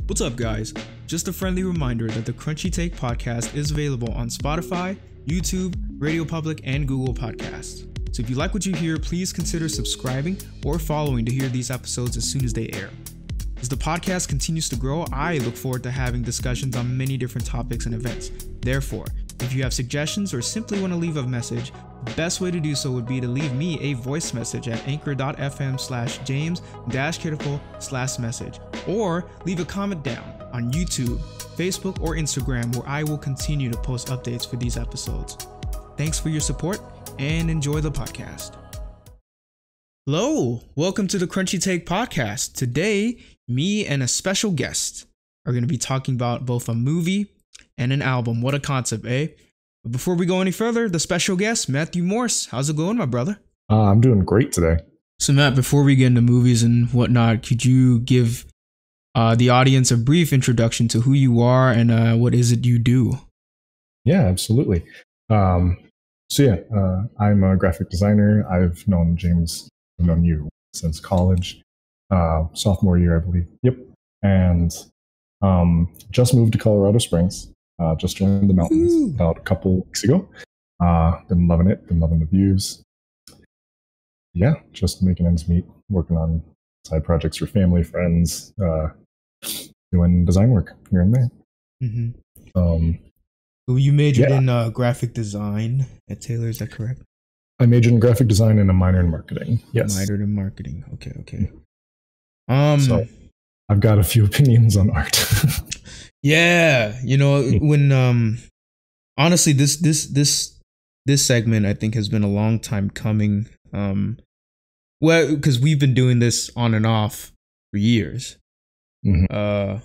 What's up, guys? Just a friendly reminder that the Crunchy Take podcast is available on Spotify, YouTube, Radio Public, and Google Podcasts. So if you like what you hear, please consider subscribing or following to hear these episodes as soon as they air. As the podcast continues to grow, I look forward to having discussions on many different topics and events. Therefore, if you have suggestions or simply want to leave a message, the best way to do so would be to leave me a voice message at anchor.fm/james-critical/message, or leave a comment down on YouTube, Facebook, or Instagram, where I will continue to post updates for these episodes. Thanks for your support and enjoy the podcast. Hello, welcome to the Crunchy Take podcast. Today, me and a special guest are going to be talking about both a movie and an album. What a concept, eh? But before we go any further, the special guest, Matthew Morse. How's it going, my brother? I'm doing great today. So, Matt, before we get into movies and whatnot, could you give the audience a brief introduction to who you are and what is it you do? Yeah, absolutely. I'm a graphic designer. I've known you since college, sophomore year, I believe. Yep. And just moved to Colorado Springs. Just joined the mountains about a couple weeks ago. Been loving it. Been loving the views. Yeah, just making ends meet, working on side projects for family, friends, doing design work here and there. Mm-hmm. So you majored in graphic design at Taylor, is that correct? I majored in graphic design and a minor in marketing. Yes. Minored in marketing. Okay. So I've got a few opinions on art. Yeah, when honestly, this segment I think has been a long time coming. Well, because we've been doing this on and off for years. Mm-hmm.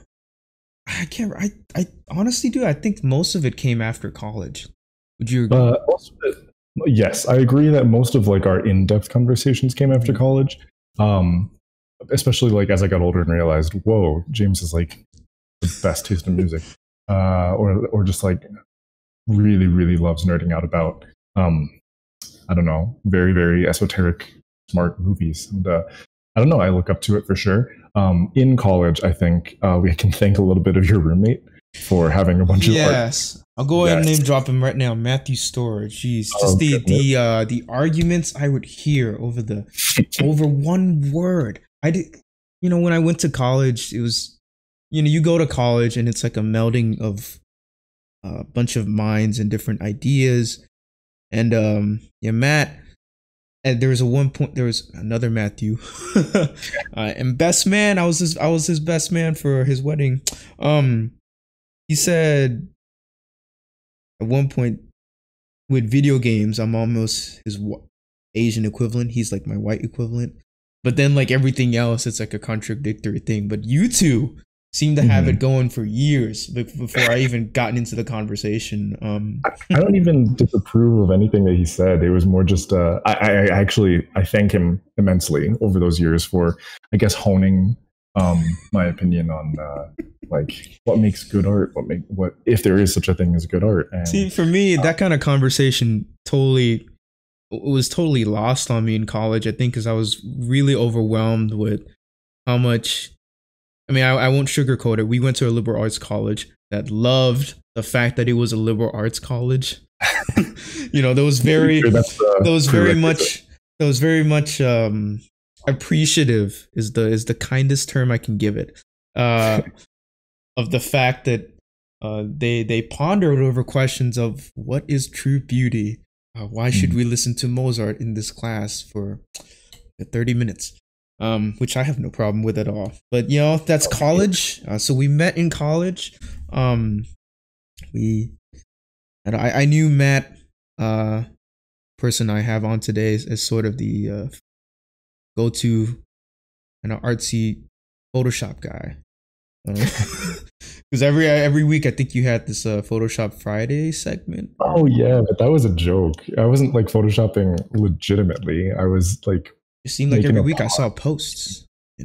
I honestly do. I think most of it came after college. Would you agree? Yes, I agree that most of our in-depth conversations came after college. Especially as I got older and realized, whoa, James is the best taste in music, or just really, really loves nerding out about I don't know, very, very esoteric, smart movies. And I don't know, I look up to it for sure. In college, I think we can thank a little bit of your roommate for having a bunch of art. Yes, I'll go ahead and name drop him right now, Matthew Storage. Jeez, just the arguments I would hear over over one word. I did, when I went to college, it was, you go to college and it's like a melding of a bunch of minds and different ideas. And Matt, and there was another Matthew, and best man. I was his best man for his wedding. He said at one point, with video games, I'm almost his Asian equivalent. He's like my white equivalent. But then everything else, it's a contradictory thing. But you two seem to have it going for years before I even gotten into the conversation. I don't even disapprove of anything that he said. It was more just I thank him immensely over those years for, I guess, honing my opinion on what makes good art, what if there is such a thing as good art. And, see, for me, that kind of conversation was totally lost on me in college, I think, because I was really overwhelmed with how much. I mean, I won't sugarcoat it. We went to a liberal arts college that loved the fact that it was a liberal arts college. There was very much appreciative is the kindest term I can give it, of the fact that they pondered over questions of what is true beauty. Why should we listen to Mozart in this class for 30 minutes? Which I have no problem with at all. But that's college. So we met in college. I knew Matt, person I have on today, as sort of the go-to artsy Photoshop guy. Because every week I think you had this Photoshop Friday segment. Oh yeah, but that was a joke. I wasn't photoshopping legitimately. I was it seemed like every week I saw posts.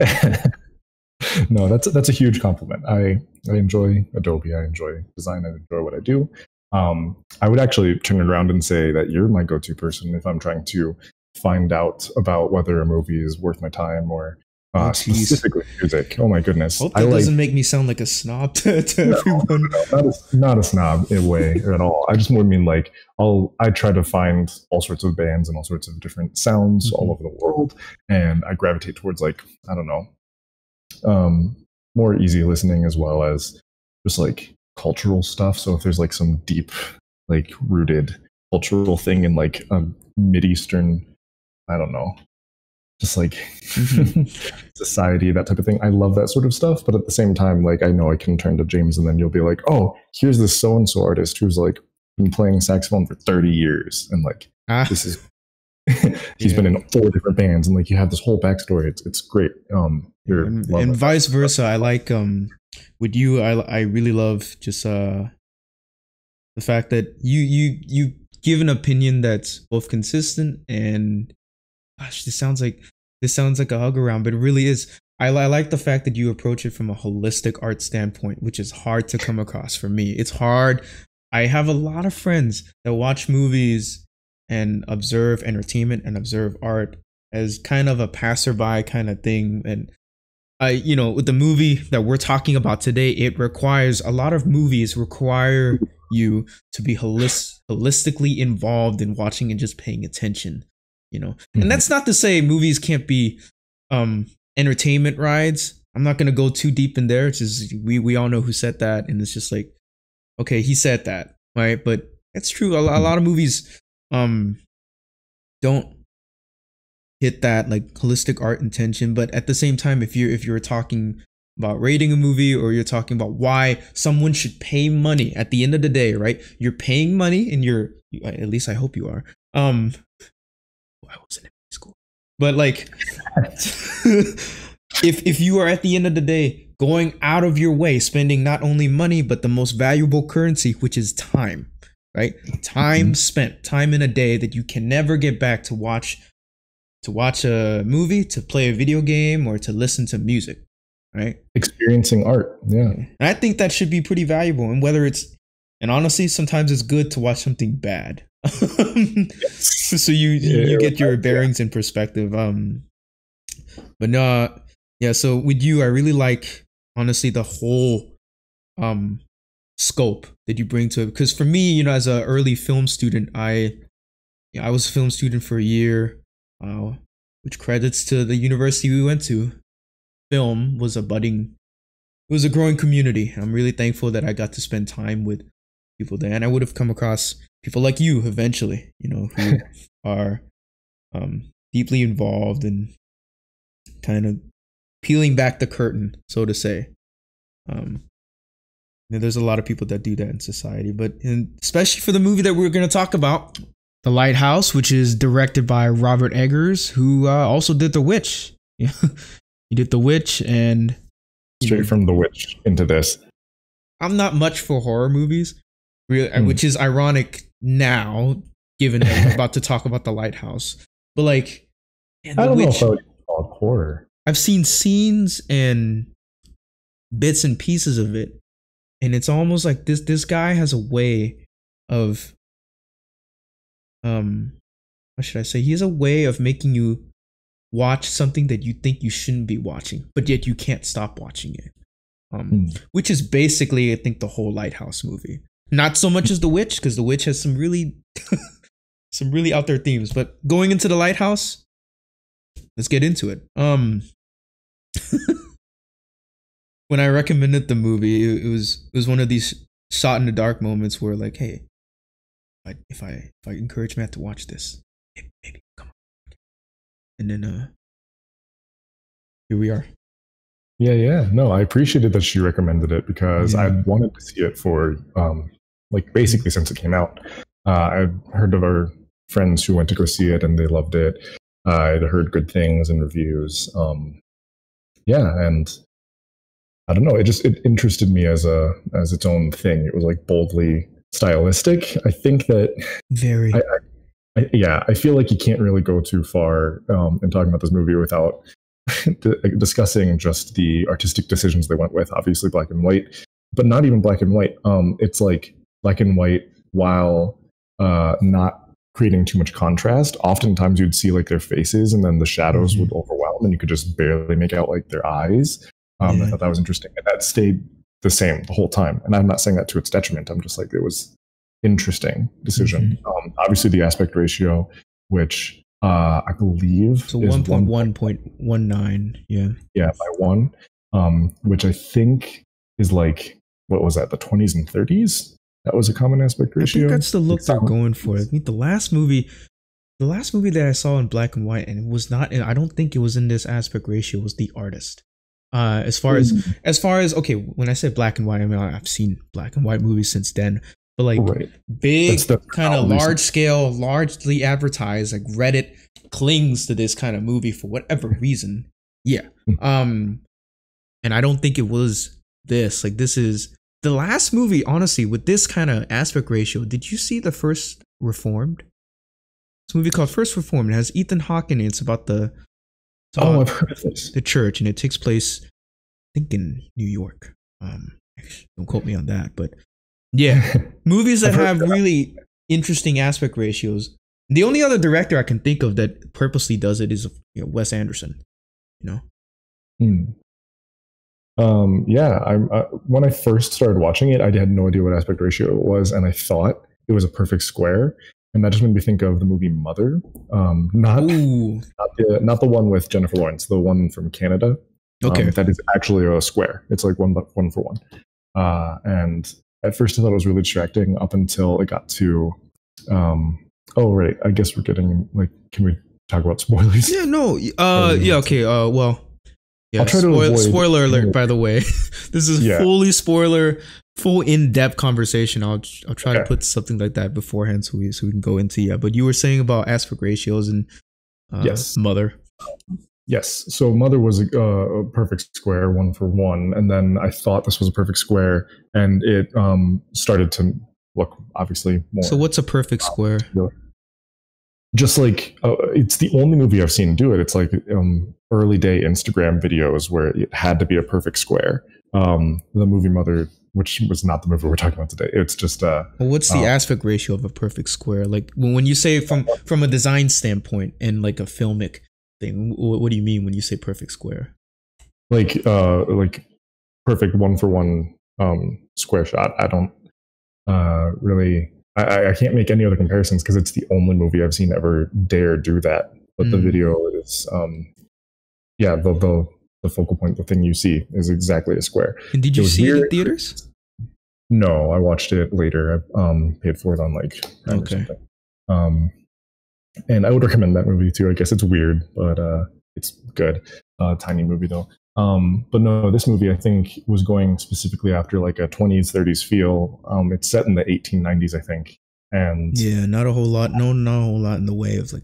No, that's a huge compliment. I enjoy Adobe. I enjoy design. I enjoy what I do. I would actually turn it around and say that you're my go-to person if I'm trying to find out about whether a movie is worth my time or Oh, jeez. specifically music. Oh my goodness, Hope I that like doesn't make me sound like a snob to no, everyone. not a snob in a way at all. I just more mean like I try to find all sorts of bands and all sorts of different sounds all Mhm. over the world, and I gravitate towards like I don't know, more easy listening as well as just like cultural stuff. So if there's like some deep, like rooted cultural thing in like a mid eastern, I don't know, just like Mhm. society, that type of thing. I love that sort of stuff. But at the same time, like I know I can turn to James and then you'll be like, oh, here's this so and so artist who's like been playing saxophone for 30 years. And like Ah, this is he's yeah. been in 4 different bands and like you have this whole backstory. It's great. Your love And of that vice stuff. versa. I like with you. I really love just the fact that you give an opinion that's both consistent and gosh, this sounds like a hug around, but it really is. I like the fact that you approach it from a holistic art standpoint, which is hard to come across for me. It's hard. I have a lot of friends that watch movies and observe entertainment and observe art as kind of a passerby kind of thing. And with the movie that we're talking about today, it requires a lot of movies require you to be holistically involved in watching and just paying attention. And Mhm. that's not to say movies can't be um entertainment rides. I'm not gonna go too deep in there. It's just we all know who said that, and it's just like, okay, he said that, right? But it's true. A Mhm. lot of movies um don't hit that like holistic art intention, but at the same time, if you're talking about rating a movie, or you're talking about why someone should pay money at the end of the day, right? You're paying money, and at least I hope you are. I was in school, but like, if you are at the end of the day going out of your way, spending not only money but the most valuable currency, which is time, right? Time Mhm. spent, time in a day that you can never get back to watch a movie, to play a video game, or to listen to music, right? Experiencing art. Yeah. And I think that should be pretty valuable. And honestly, sometimes it's good to watch something bad, so you get your Yeah. bearings in perspective. But no, yeah. So with you, I really like, honestly, the whole um scope that you bring to it. Because for me, as an early film student, I was a film student for a year, uh, which credits to the university we went to. Film was it was a growing community. I'm really thankful that I got to spend time with people there, and I would have come across people like you eventually, who are deeply involved and kind of peeling back the curtain, so to say. Um, there's a lot of people that do that in society, especially for the movie that we're going to talk about, The Lighthouse, which is directed by Robert Eggers, who also did The Witch. Yeah, he did The Witch, and Straight from The Witch into this. I'm not much for horror movies, Hmm. which is ironic now, given that we're about to talk about The Lighthouse. But like, man, I The don't know if Witch, I would call it horror. I've seen scenes and bits and pieces of it, and it's almost like this guy has a way of what should I say? He has a way of making you watch something that you think you shouldn't be watching, but yet you can't stop watching it. Hmm. Which is basically, I think, the whole Lighthouse movie. Not so much as The Witch, because The Witch has some really some really out there themes. But going into The Lighthouse, let's get into it. When I recommended the movie, it was one of these shot in the dark moments where, like, hey, if I encourage Matt to watch this, maybe come on, and then here we are. Yeah. No, I appreciated that she recommended it because Yeah. I wanted to see it for like basically since it came out. I've heard of our friends who went to go see it and they loved it. I'd heard good things and reviews. Yeah, and I don't know. It interested me as its own thing. It was like boldly stylistic. I think that Very. yeah, I feel like you can't really go too far in talking about this movie without discussing just the artistic decisions they went with. Obviously, black and white, but not even black and white. It's like black and white while not creating too much contrast. Oftentimes you'd see like their faces and then the shadows would overwhelm and you could just barely make out like their eyes. I thought that was interesting. And that stayed the same the whole time. And I'm not saying that to its detriment. I'm just like, it was interesting decision. Obviously the aspect ratio, which I believe so 1.1.19. Yeah, by 1. Which I think is like, what was that, the 20s and 30s? That was a common aspect ratio. I think that's the look they're going for. I think the last movie that I saw in black and white, and it was not, and I don't think it was in this aspect ratio, was The Artist. As far as okay, when I said black and white, I mean I've seen black and white movies since then, but like big kind of large scale, largely advertised, like Reddit clings to this kind of movie for whatever reason. Yeah. And I don't think it was this. Like, this is the last movie, honestly, with this kind of aspect ratio. Did you see the first Reformed? It's a movie called First Reformed. It has Ethan Hawke in it. It's about I've heard of this. The church, and it takes place, I think, in New York. Don't quote me on that, but yeah, movies that have really interesting aspect ratios. The only other director I can think of that purposely does it is Wes Anderson. Yeah, when I first started watching it, I had no idea what aspect ratio it was, and I thought it was a perfect square, and that just made me think of the movie Mother. Not the one with Jennifer Lawrence, the one from Canada. Okay, that is actually a square. It's like one for one. And at first I thought it was really distracting up until it got to. Oh right, I guess we're getting like. Can we talk about spoilers? Yeah, no. Yeah, okay. Well. Yeah, I'll try to avoid spoiler alert, by the way. This is fully spoiler, full in-depth conversation. I'll try to put something like that beforehand so we can go into But you were saying about aspect ratios and Mother. Yes. So Mother was a perfect square, 1 for 1, and then I thought this was a perfect square, and it started to look obviously more. So what's a perfect square? Just like it's the only movie I've seen do it. It's like early day Instagram videos where it had to be a perfect square. The movie Mother, which was not the movie we're talking about today. It's just well, what's the aspect ratio of a perfect square? Like when you say from a design standpoint and like a filmic thing, what do you mean when you say perfect square? Like perfect 1 for 1 square shot. I don't really. I can't make any other comparisons because it's the only movie I've seen ever dare do that. But the video is, the focal point, the thing you see is exactly a square. And did you see it in theaters? No, I watched it later. I paid for it on like or something. And I would recommend that movie too. I guess it's weird, but it's good. Tiny movie though. But no, this movie I think was going specifically after like a 20s, 30s feel. It's set in the 1890s, I think. And yeah, not a whole lot. No, not a whole lot in the way of like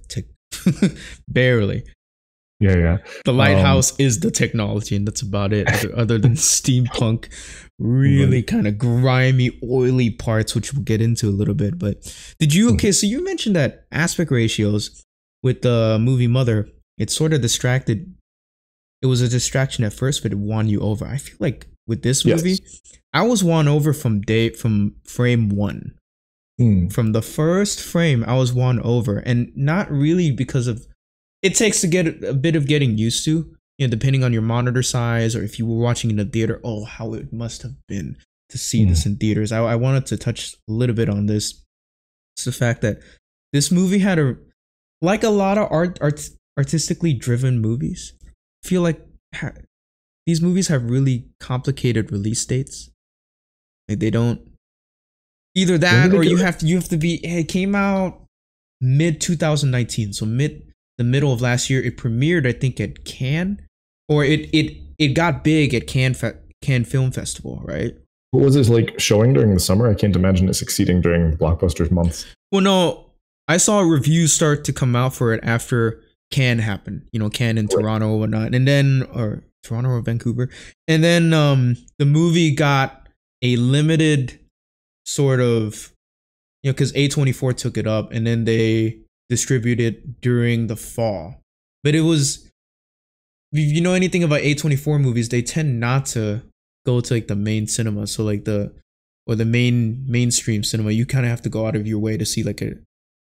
barely. Yeah. The lighthouse is the technology, and that's about it. Other than steampunk, really kind of grimy, oily parts, which we'll get into a little bit. But did you? Okay, so you mentioned that aspect ratios with the movie Mother. It sort of distracted. It was a distraction at first, but it won you over. I feel like with this movie, I was won over from frame 1. From the first frame, I was won over, and not really because of. It takes to get a bit of getting used to, depending on your monitor size or if you were watching in the theater. Oh, how it must have been to see this in theaters. I wanted to touch a little bit on this. It's the fact that this movie had like a lot of artistically driven movies. I feel like these movies have really complicated release dates. Like they don't either that or you have to be. It came out mid 2019, so the middle of last year. It premiered, I think, at Cannes, or it got big at Cannes Film Festival, right? What was it like showing during the summer? I can't imagine it succeeding during blockbusters months. Well, no, I saw reviews start to come out for it after Cannes happened. Cannes in Toronto or whatnot, and then or Toronto or Vancouver, and then the movie got a limited sort of, because A24 took it up, and then they distributed during the fall. But it was, if you know anything about A24 movies, they tend not to go to like the main cinema. So like the mainstream cinema, you kind of have to go out of your way to see like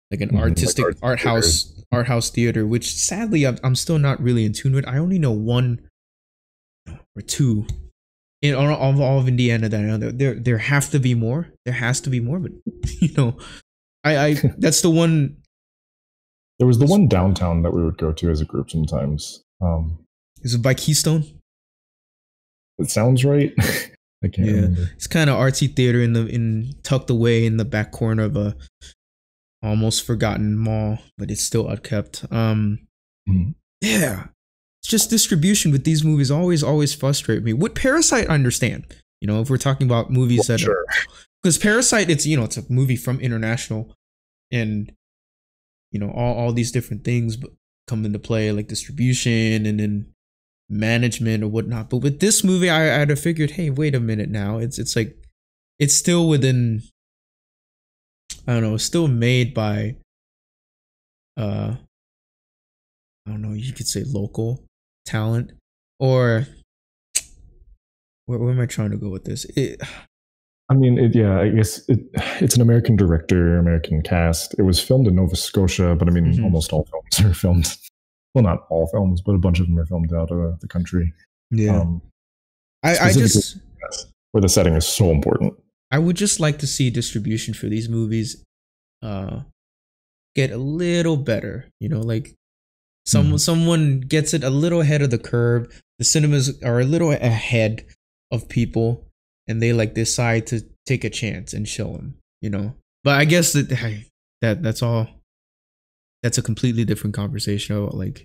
like an artistic like art house theater, which sadly I'm still not really in tune with. I only know one or two in all of Indiana that I know. There have to be more. There has to be more, but you know, I that's the one. There was the one downtown that we would go to as a group sometimes. Is it by Keystone? It sounds right. I can't remember. It's kind of artsy theater in tucked away in the back corner of a almost forgotten mall, but it's still unkept. Yeah, it's just distribution with these movies always frustrate me. With Parasite, I understand. You know, if we're talking about movies that, sure, because Parasite, it's it's a movie from International, and you know all these different things come into play, like distribution and then management or whatnot. But with this movie, I'd have figured, hey, wait a minute now. It's like it's still within. I don't know. It's still made by. I don't know. You could say local talent, or where am I trying to go with this? I mean, I guess it's an American director, American cast. It was filmed in Nova Scotia, but I mean, almost all films are filmed. Well, not all films, but a bunch of them are filmed out of the country. Yeah, I just where the setting is so important. I would just like to see distribution for these movies get a little better. You know, like someone gets it a little ahead of the curve. The cinemas are a little ahead of people, and they like decide to take a chance and show them. You know, but I guess that's all. That's a completely different conversation about like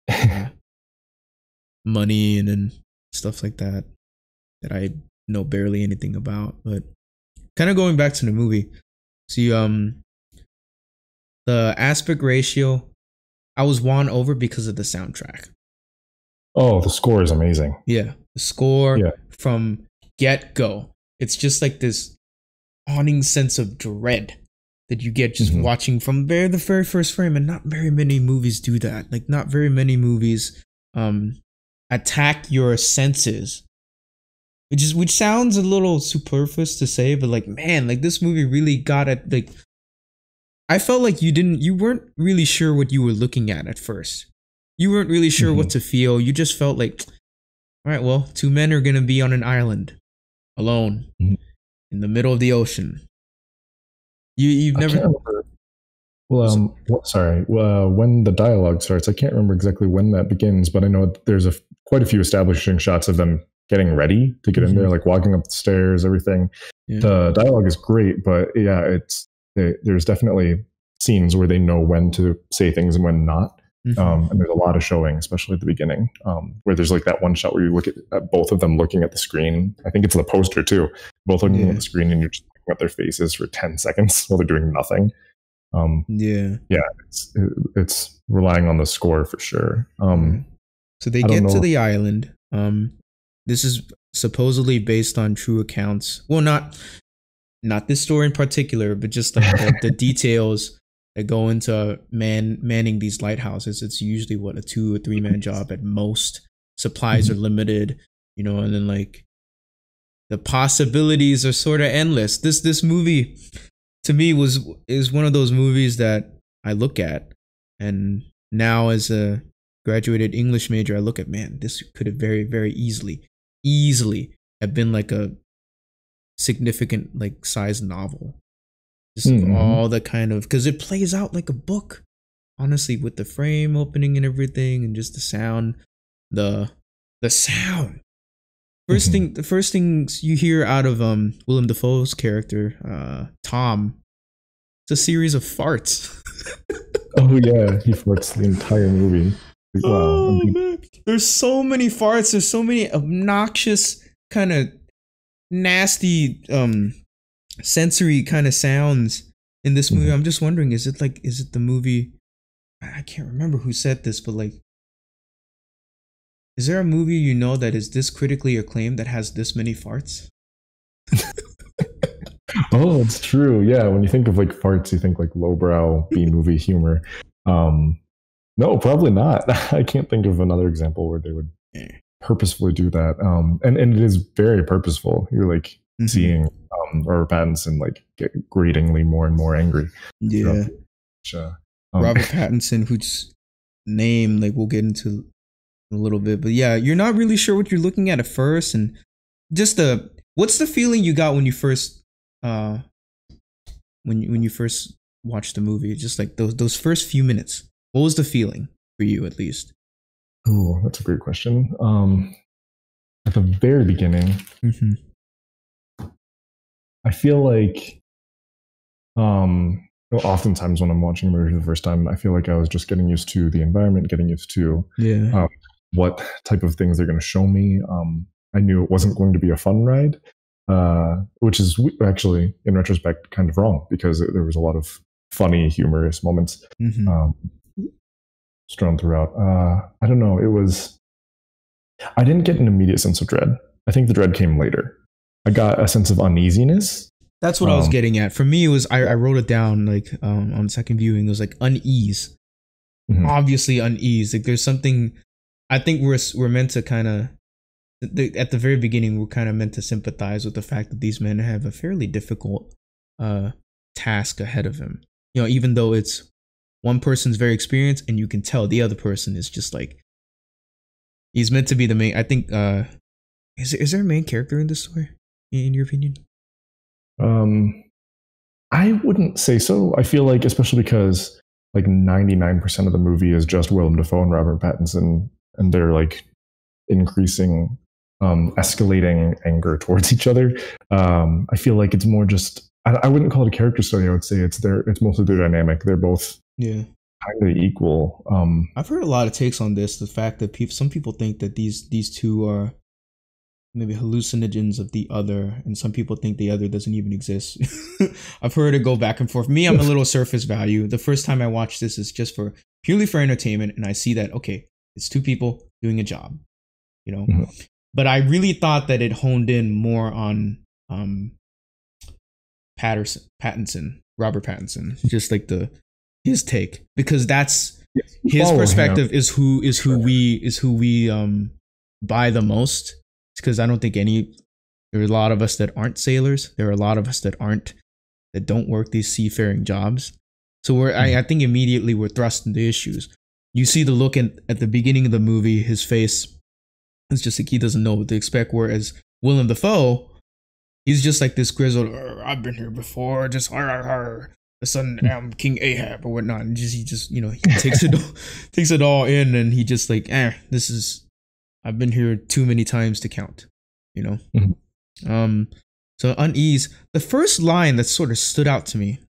money and then stuff like that I know barely anything about. But kind of going back to the movie, see, the aspect ratio, I was won over because of the soundtrack. Oh, the score is amazing. Yeah, the score from get go. It's just like this haunting sense of dread that you get just watching from the very first frame, and not very many movies do that. Like, not very many movies attack your senses, which sounds a little superfluous to say, but like, man, like this movie really got it. Like, I felt like you weren't really sure what you were looking at first. You weren't really sure what to feel. You just felt like, all right, well, two men are gonna be on an island alone in the middle of the ocean. You've never. Well, sorry. When the dialogue starts, I can't remember exactly when that begins, but I know there's quite a few establishing shots of them getting ready to get in there, like walking up the stairs, everything. Yeah. The dialogue is great, but yeah, there's definitely scenes where they know when to say things and when not. And there's a lot of showing, especially at the beginning, where there's like that one shot where you look at both of them looking at the screen. I think it's the poster too, both looking at the screen, and you're just looking at their faces for 10 seconds while they're doing nothing. It's relying on the score for sure. So they get to the island. This is supposedly based on true accounts. Well, not this story in particular, but just like the details that go into manning these lighthouses. It's usually a 2 or 3 man job at most. Supplies are limited, you know, and then like the possibilities are sort of endless. This movie to me is one of those movies that I look at, and now as a graduated English major, I look at, man, this could have very, very easily have been like a significant like size novel. Just all the kind of, because it plays out like a book, honestly, with the frame opening and everything, and just the sound, the sound. The first things you hear out of Willem Dafoe's character, Tom, it's a series of farts. Oh yeah, he farts the entire movie. Wow. Oh, man. There's so many farts. There's so many obnoxious, kind of nasty, sensory kind of sounds in this movie. I'm just wondering, is it the movie? I can't remember who said this, but like, is there a movie you know that is this critically acclaimed that has this many farts? Oh, it's true. Yeah, when you think of like farts, you think like lowbrow B-movie humor. No, probably not. I can't think of another example where they would purposefully do that. And it is very purposeful. You're like seeing Robert Pattinson like get gratingly more and more angry. Yeah. Sure. Robert Pattinson, whose name like we'll get into a little bit, but yeah, you're not really sure what you're looking at first, and just what's the feeling you got when you first when you first watched the movie? Just like those first few minutes, what was the feeling for you, at least? Oh, that's a great question. At the very beginning, I feel like oftentimes when I'm watching a movie for the first time, I feel like I was just getting used to the environment, getting used to what type of things they're going to show me. I knew it wasn't going to be a fun ride, which is actually, in retrospect, kind of wrong, because there was a lot of funny, humorous moments strewn throughout. I don't know. I didn't get an immediate sense of dread. I think the dread came later. I got a sense of uneasiness. That's what I was getting at. For me, it was I wrote it down like on second viewing. It was like unease, obviously unease. Like there's something. I think we're meant to kind of at the very beginning we're kind of meant to sympathize with the fact that these men have a fairly difficult task ahead of them. You know, even though it's one person's very experienced, and you can tell the other person is just like he's meant to be the main. I think is there a main character in this story, in your opinion? I wouldn't say so. I feel like, especially because like 99% of the movie is just Willem Dafoe and Robert Pattinson, and they're like increasing, escalating anger towards each other. I feel like it's more just, I wouldn't call it a character study. I would say it's mostly their dynamic. They're both kind of equal. I've heard a lot of takes on this. The fact that some people think that these two are maybe hallucinogens of the other, and some people think the other doesn't even exist. I've heard it go back and forth. Me, I'm a little surface value. The first time I watched this is just purely for entertainment, and I see that, okay, it's two people doing a job, you know. But I really thought that it honed in more on Robert Pattinson, just like his take, because that's his perspective is who we buy the most. Because I don't think there are a lot of us that aren't sailors. There are a lot of us that don't work these seafaring jobs. So I think immediately we're thrust into issues. You see the look at the beginning of the movie, his face is just like he doesn't know what to expect. Whereas Willem Dafoe, he's just like this grizzled, I've been here before, just the son King Ahab or whatnot. And he just he takes it all in, and he just like, this is. I've been here too many times to count, you know? So unease. The first line that sort of stood out to me,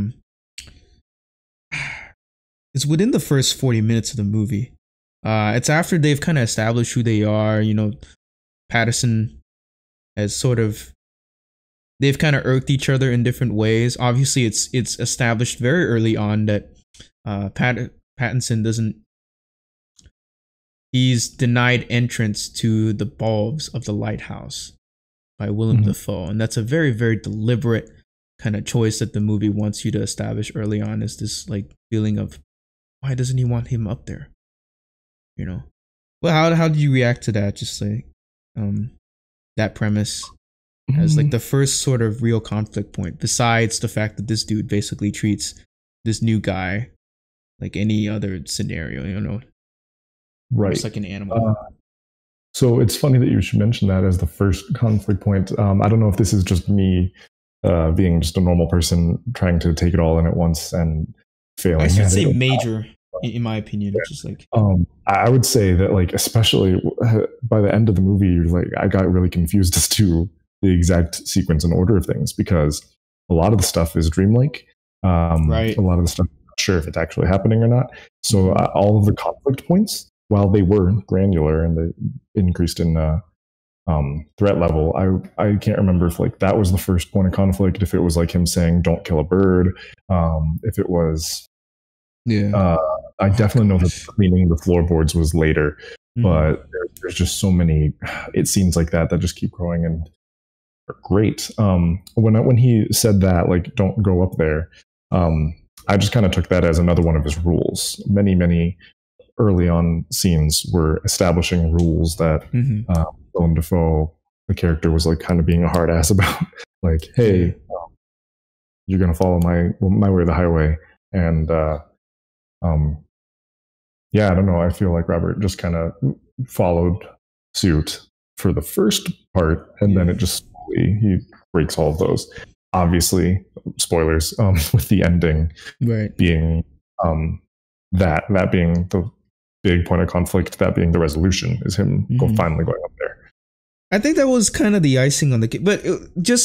is within the first 40 minutes of the movie. It's after they've kind of established who they are, you know. Pattinson has they've kind of irked each other in different ways. Obviously, it's established very early on that Pattinson doesn't. He's denied entrance to the bulbs of the lighthouse by Willem Dafoe. And that's a very, very deliberate kind of choice that the movie wants you to establish early on, is this like feeling of, why doesn't he want him up there? You know? Well, how did you react to that? Just like that premise as like the first sort of real conflict point, besides the fact that this dude basically treats this new guy like any other scenario, you know? Right. It's like an animal. So it's funny that you should mention that as the first conflict point. I don't know if this is just me being just a normal person trying to take it all in at once and failing. I should say major, in my opinion. It's just like I would say that, like, especially by the end of the movie, like, I got really confused as to the exact sequence and order of things, because a lot of the stuff is dreamlike. Right. A lot of the stuff, I'm not sure if it's actually happening or not. So all of the conflict points, while they were granular and they increased in threat level, I can't remember if like that was the first point of conflict, if it was like him saying "don't kill a bird," if it was. I definitely know that cleaning the floorboards was later, but there's just so many. It seems like that just keep growing and are great. When he said that, like, don't go up there, I just kind of took that as another one of his rules. Many early on scenes were establishing rules that Willem Dafoe, the character, was like kind of being a hard ass about. Like, hey, you're gonna follow my way or the highway. And um, yeah, I don't know. I feel like Robert just kind of followed suit for the first part, and then it just he breaks all of those. Obviously, spoilers with the ending right being that being the big point of conflict, that being the resolution, is him finally going up there. I think that was kind of the icing on the cake, but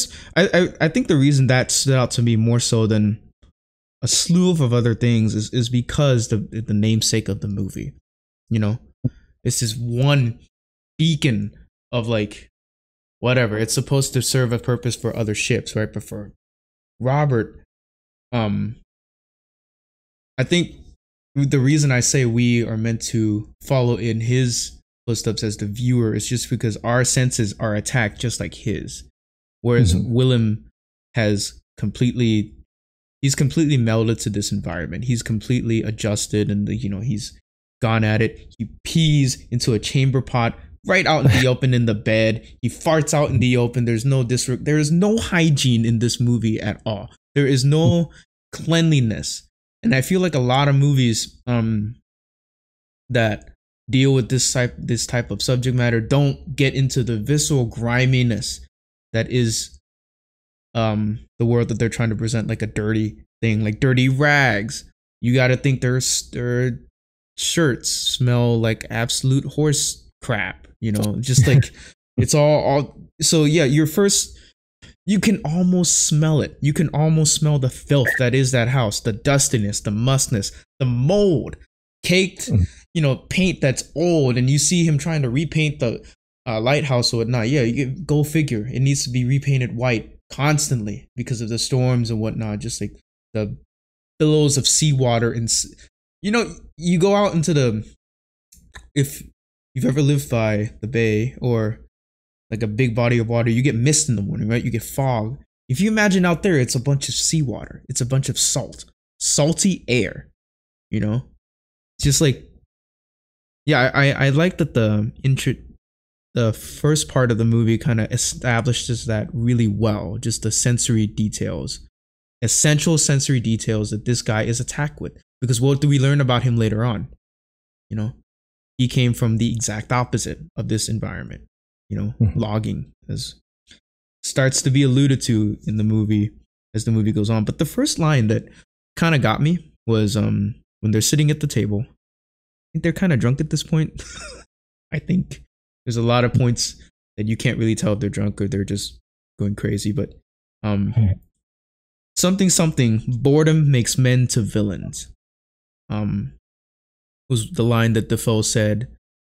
I think the reason that stood out to me more so than a slew of other things is because the namesake of the movie, you know, it's this one beacon of like whatever. It's supposed to serve a purpose for other ships, right? But for Robert, I think the reason I say we are meant to follow in his footsteps as the viewer is just because our senses are attacked just like his, whereas Willem has he's completely melded to this environment. He's completely adjusted, and he's gone at it. He pees into a chamber pot right out in the open in the bed. He farts out in the open. There's no there is no hygiene in this movie at all. There is no cleanliness. And I feel like a lot of movies that deal with this type of subject matter don't get into the visceral griminess that is the world that they're trying to present, like a dirty thing, like dirty rags. You got to think their shirts smell like absolute horse crap, just like it's all. So yeah, you can almost smell it. You can almost smell the filth that is that house, the dustiness, the mustiness, the mold, caked, paint that's old, and you see him trying to repaint the lighthouse or whatnot. Yeah, go figure. It needs to be repainted white constantly because of the storms and whatnot. Just like the billows of seawater, and you go out into if you've ever lived by the bay or like a big body of water, you get mist in the morning, right? You get fog. If you imagine out there, it's a bunch of seawater. It's a bunch of salty air, just like, yeah, I like that the first part of the movie kind of establishes that really well, just the sensory details, essential sensory details that this guy is attacked with. Because what do we learn about him later on? He came from the exact opposite of this environment. Logging, as starts to be alluded to in the movie as the movie goes on. But the first line that kind of got me was when they're sitting at the table. I think they're kind of drunk at this point. I think there's a lot of points that you can't really tell if they're drunk or they're just going crazy. But something, boredom makes men to villains. Was the line that Defoe said.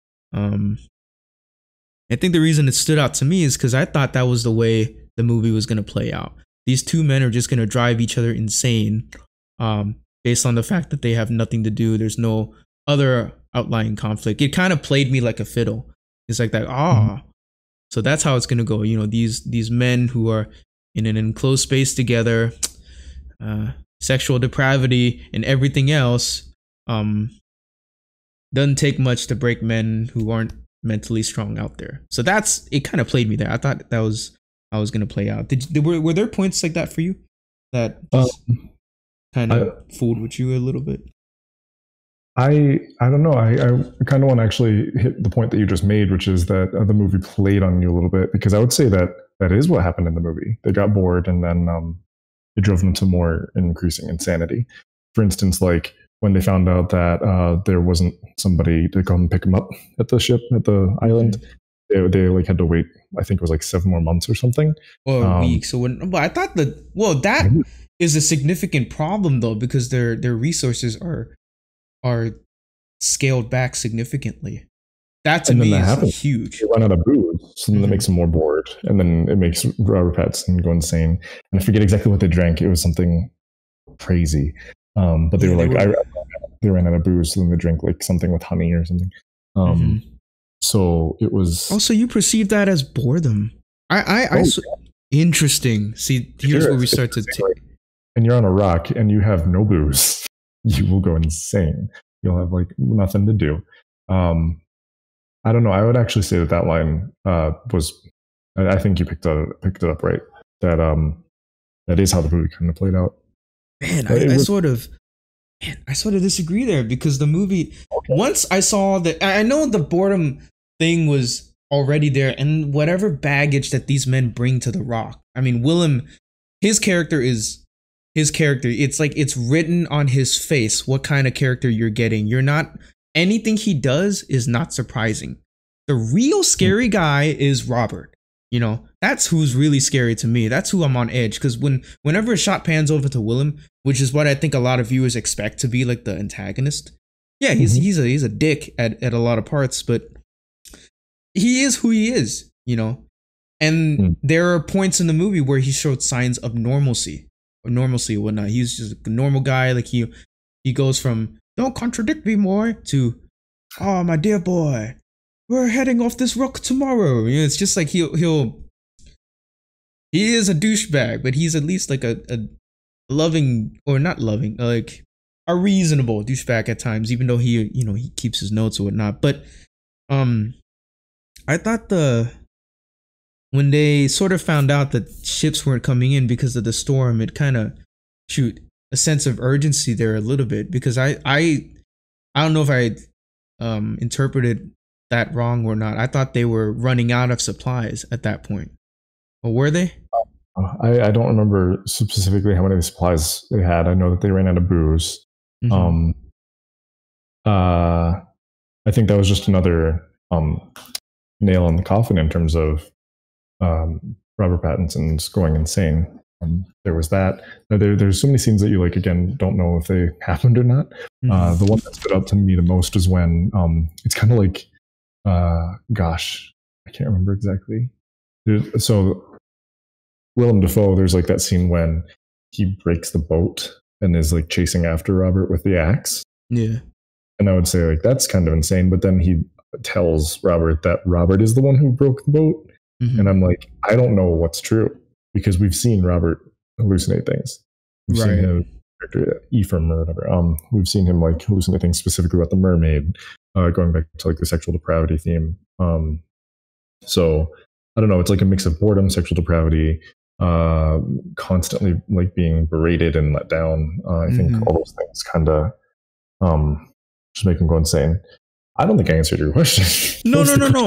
I think the reason it stood out to me is because I thought that was the way the movie was going to play out. These two men are just going to drive each other insane based on the fact that they have nothing to do. There's no other outlying conflict. It kind of played me like a fiddle. It's like that, So that's how it's going to go. These men who are in an enclosed space together, sexual depravity and everything else, doesn't take much to break men who aren't mentally strong out there. So it kind of played me there. I thought that was how it was going to play out. Were there points like that for you that kind of fooled with you a little bit? I don't know. I kind of want to actually hit the point that you just made, which is that the movie played on you a little bit, because I would say that is what happened in the movie. They got bored, and then it drove them to more increasing insanity. For instance, like when they found out that there wasn't somebody to come pick them up at the ship, at the island, they like had to wait. I think it was like 7 more months or something, or a week. So but I thought that is a significant problem though, because their resources are scaled back significantly. That to me is huge. They run out of booze, so then that makes them more bored, and then it makes Robert Pattinson go insane. And I forget exactly what they drank. It was something crazy. But they were like, they ran out of booze, so then they drank like something with honey or something. So it was. Oh, so you perceive that as boredom? Interesting. See, here's where we start to. And you're on a rock, and you have no booze. You will go insane. You'll have like nothing to do. I don't know. I would actually say that line was. I think you picked it up right. That is how the movie kind of played out. Man, I sort of Man, I sort of disagree there because the movie, once I saw that, I know the boredom thing was already there, and whatever baggage that these men bring to The Rock. I mean, Willem, his character is his character. It's like it's written on his face what kind of character you're getting. You're not, anything he does is not surprising. The real scary guy is Robert. You know, that's who's really scary to me. That's who I'm on edge because whenever a shot pans over to Willem, which is what I think a lot of viewers expect to be like the antagonist. Yeah, he's a dick at a lot of parts, but he is who he is, you know. And there are points in the movie where he showed signs of normalcy or whatnot. He's just a normal guy. Like he goes from "Don't contradict me more" to "Oh, my dear boy, we're heading off this rock tomorrow." You know, it's just like he is a douchebag, but he's at least like a loving, or not loving, like a reasonable douchebag at times, even though he keeps his notes or whatnot. But I thought when they sort of found out that ships weren't coming in because of the storm, it kind of a sense of urgency there a little bit, because I don't know if I interpreted that wrong or not. I thought they were running out of supplies at that point. Or were they? I don't remember specifically how many supplies they had. I know that they ran out of booze. Mm-hmm. I think that was just another nail in the coffin in terms of Robert Pattinson's going insane. There was that. There's so many scenes that you like, again, don't know if they happened or not. Mm-hmm. The one that stood out to me the most is when it's kind of like, gosh, I can't remember exactly. So Willem Dafoe, there's like that scene when he breaks the boat and is like chasing after Robert with the axe. Yeah. And I would say like that's kind of insane, but then he tells Robert that Robert is the one who broke the boat. Mm-hmm. And I'm like, I don't know what's true, because we've seen Robert hallucinate things. We've seen him, Ephraim or whatever. We've seen him like hallucinate things specifically about the mermaid, going back to like the sexual depravity theme. So I don't know. It's like a mix of boredom, sexual depravity, constantly like being berated and let down. I think all those things kind of just make him go insane. I don't think I answered your question. No.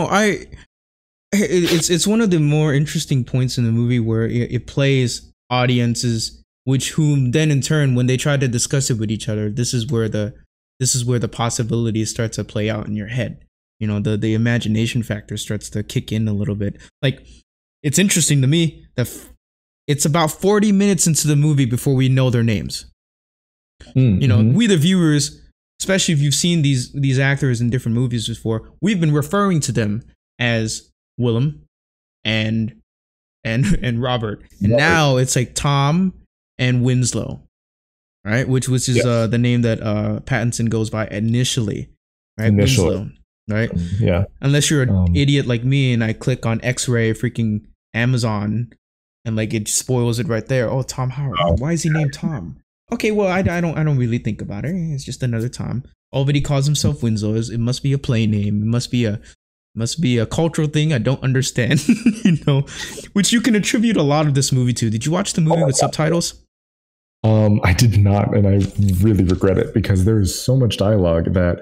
It's one of the more interesting points in the movie where it plays audiences, whom then in turn, when they try to discuss it with each other, this is where the possibilities start to play out in your head. You know, the imagination factor starts to kick in a little bit. Like, it's interesting to me that it's about 40 minutes into the movie before we know their names. You know, we the viewers, especially if you've seen these actors in different movies before, we've been referring to them as Willem and Robert. And now it's like Tom and Winslow, right? Which is the name that Pattinson goes by initially, right? Winslow, right? Yeah. Unless you're an idiot like me and I click on X-Ray freaking Amazon and like it spoils it right there. Oh, Tom Howard. Why is he named Tom? Okay, well, I don't really think about it. It's just another Tom. Oh, but he calls himself Winslow. It must be a play name. It must be a cultural thing I don't understand, you know, which you can attribute a lot of this movie to. Did you watch the movie with subtitles? I did not, and I really regret it, because there is so much dialogue that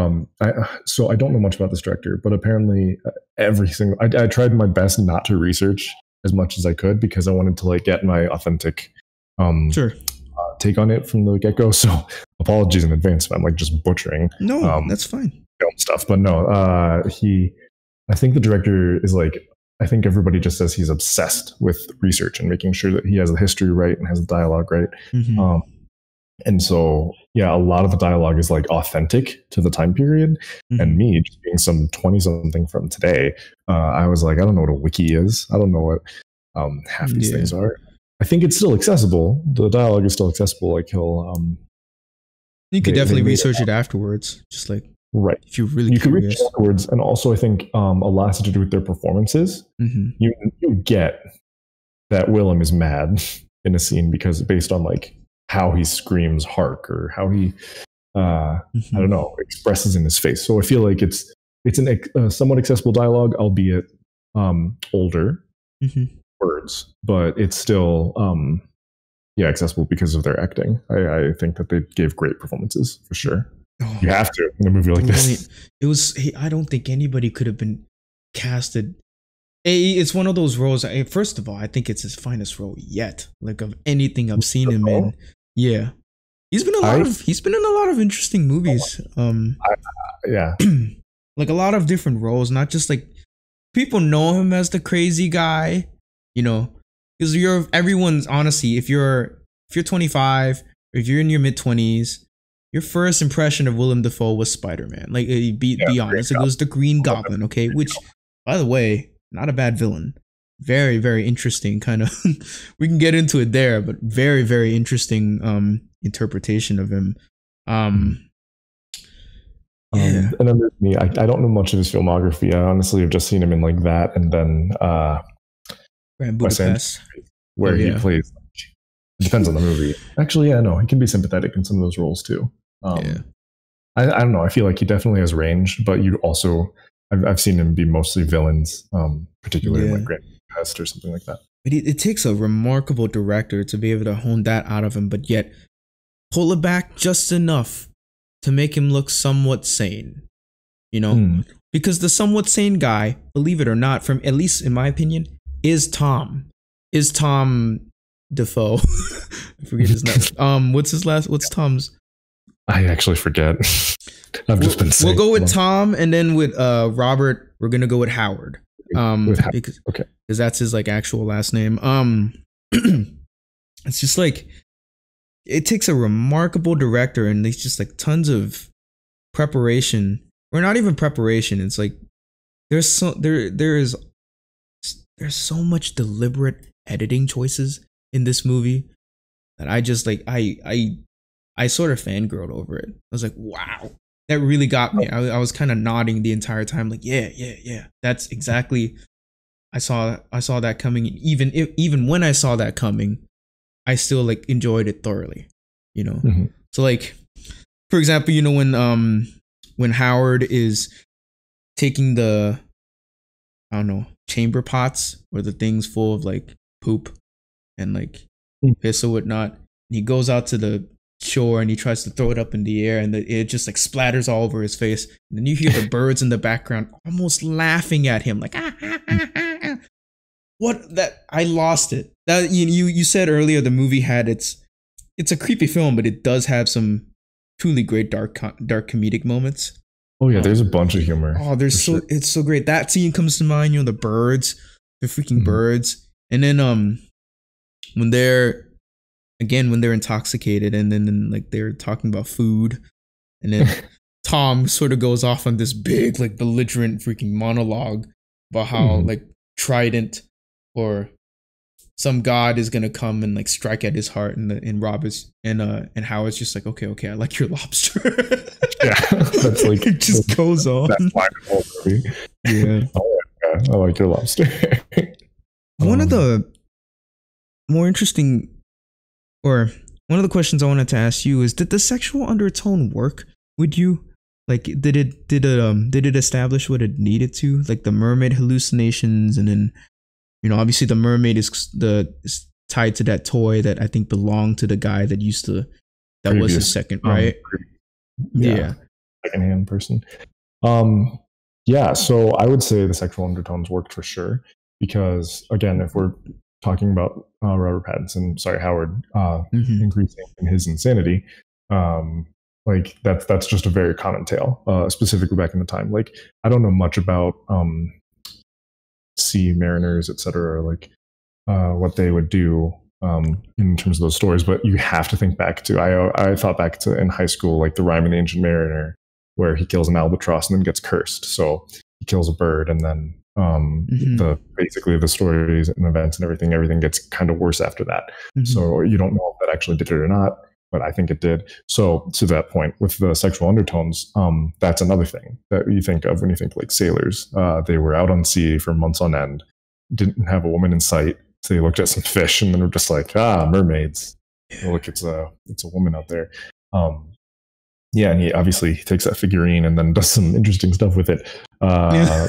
I don't know much about this director, but apparently I tried my best not to research as much as I could, because I wanted to like get my authentic take on it from the get-go. So apologies in advance if I'm like just butchering. No, that's fine. Film stuff, but no, I think the director is like, I think everybody just says he's obsessed with research and making sure that he has the history right and has the dialogue right. Mm-hmm. And so, yeah, a lot of the dialogue is like authentic to the time period. Mm-hmm. And me, just being some 20-something from today, I was like, I don't know what a wiki is. I don't know what half these things are. I think it's still accessible. The dialogue is still accessible. Like you could definitely research it afterwards. Just like, right. If you're really you curious. Can reach afterwards, and also I think a lot has to do with their performances. Mm-hmm. You get that Willem is mad in a scene because based on like how he screams "hark" or how he I don't know, expresses in his face. So I feel like it's an somewhat accessible dialogue, albeit older words, but it's still yeah, accessible because of their acting. I think that they gave great performances for sure. Oh, you have to in a movie like this. It was. I don't think anybody could have been casted. It's one of those roles. First of all, I think it's his finest role yet. Like of anything I've seen him in. Yeah, he's been in a lot of interesting movies. Yeah, like a lot of different roles, not just like people know him as the crazy guy, you know, because everyone's honestly, if you're 25, or if you're in your mid 20s, your first impression of Willem Dafoe was Spider-Man. Like be honest, it was the Green Goblin, okay? Which, by the way, not a bad villain. Very, very interesting kind of. We can get into it there, but very, very interesting interpretation of him. And then there's me. I don't know much of his filmography. I honestly have just seen him in like that, and then Grand Budapest, where he plays. It depends on the movie. Actually, yeah, no, he can be sympathetic in some of those roles too. I don't know. I feel like he definitely has range, but you also, I've seen him be mostly villains, particularly in like Grand Budapest or something like that. But it takes a remarkable director to be able to hone that out of him, but yet pull it back just enough to make him look somewhat sane, you know? Because the somewhat sane guy, believe it or not, from at least in my opinion, is Tom Dafoe. I forget his name. What's Tom's? I actually forget. I've just been saying. We'll go with Tom, and then with Robert, we're gonna go with Howard. Because that's his like actual last name. It's just like it takes a remarkable director, and there's just like tons of preparation, or not even preparation. It's like there's so much deliberate editing choices in this movie that I just like I sort of fangirled over it. I was like, wow, that really got me. I was kind of nodding the entire time, like, yeah. That's exactly. I saw that coming. Even when I saw that coming, I still like enjoyed it thoroughly, you know. So like, for example, you know when Howard is taking the, I don't know, chamber pots or the things full of like poop and like piss or whatnot, and he goes out to the shore and he tries to throw it up in the air, and it just like splatters all over his face, and then you hear the birds in the background almost laughing at him like what that I lost it. That you said earlier the movie had it's a creepy film, but it does have some truly great dark comedic moments. Oh yeah, there's a bunch of humor. Oh, it's so great. That scene comes to mind, you know, the birds, the freaking birds. And then when they're intoxicated, and then like they're talking about food, and then Tom sort of goes off on this big like belligerent freaking monologue about how like Trident or some god is gonna come and like strike at his heart, and Robert's and Howard's just like, okay, I like your lobster. Yeah, that's like it just goes on. That's my whole movie. Yeah. I like your lobster. One of the more interesting, or one of the questions I wanted to ask you is, did the sexual undertone work with you? Like, did it establish what it needed to? Like the mermaid hallucinations, and then, you know, obviously the mermaid is tied to that toy that I think belonged to the guy that was his second, right? Yeah. Secondhand person. Yeah, so I would say the sexual undertones worked for sure, because again, if we're talking about Howard increasing in his insanity, like that's just a very common tale, specifically back in the time. Like, I don't know much about sea mariners, etc., like what they would do in terms of those stories, but you have to think back to, I thought back to in high school, like the Rhyme of the Ancient Mariner, where he kills an albatross and then gets cursed. So he kills a bird, and then basically the stories and events and everything gets kind of worse after that. So you don't know if that actually did it or not, but I think it did. So to that point, with the sexual undertones, that's another thing that you think of when you think like sailors. They were out on sea for months on end, didn't have a woman in sight. So they looked at some fish and then were just like, mermaids. Oh, look, it's a woman out there. Yeah, and he obviously takes that figurine and then does some interesting stuff with it.